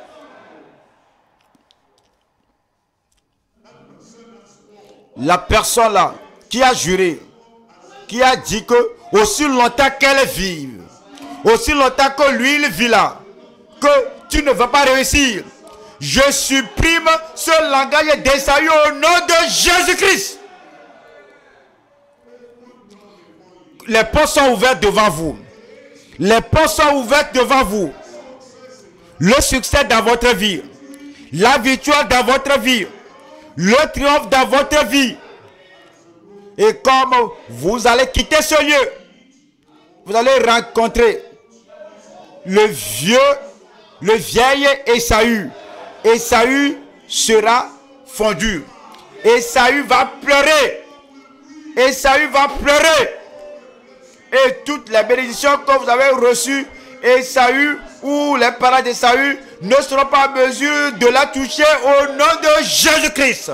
S1: La personne là qui a juré, qui a dit que aussi longtemps qu'elle vive, aussi longtemps que lui il vit là, que tu ne vas pas réussir, je supprime ce langage d'Esaü au nom de Jésus-Christ. Les portes sont ouvertes devant vous. Les portes sont ouvertes devant vous. Le succès dans votre vie, la victoire dans votre vie, le triomphe dans votre vie. Et comme vous allez quitter ce lieu, vous allez rencontrer le vieux, le vieil Esaü. Esaü sera fondu. Esaü va pleurer. Esaü va pleurer. Et toutes les bénédictions que vous avez reçues, Esaü ou les parents d'Esaü ne seront pas en mesure de la toucher au nom de Jésus-Christ.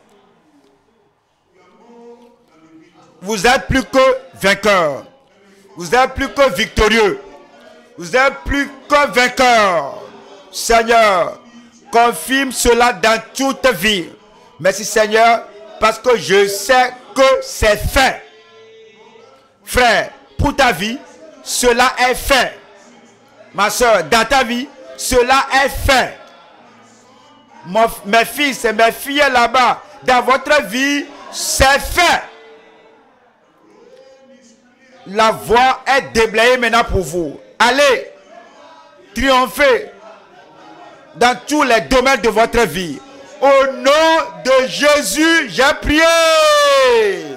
S1: Vous êtes plus que vainqueur. Vous êtes plus que victorieux. Vous êtes plus que vainqueur. Seigneur, confirme cela dans toute vie. Merci Seigneur, parce que je sais que c'est fait. Frère, pour ta vie, cela est fait. Ma soeur, dans ta vie, cela est fait. Mon, mes fils et mes filles là-bas, dans votre vie, c'est fait. La voie est déblayée maintenant pour vous. Allez, triompher dans tous les domaines de votre vie. Au nom de Jésus, j'ai prié.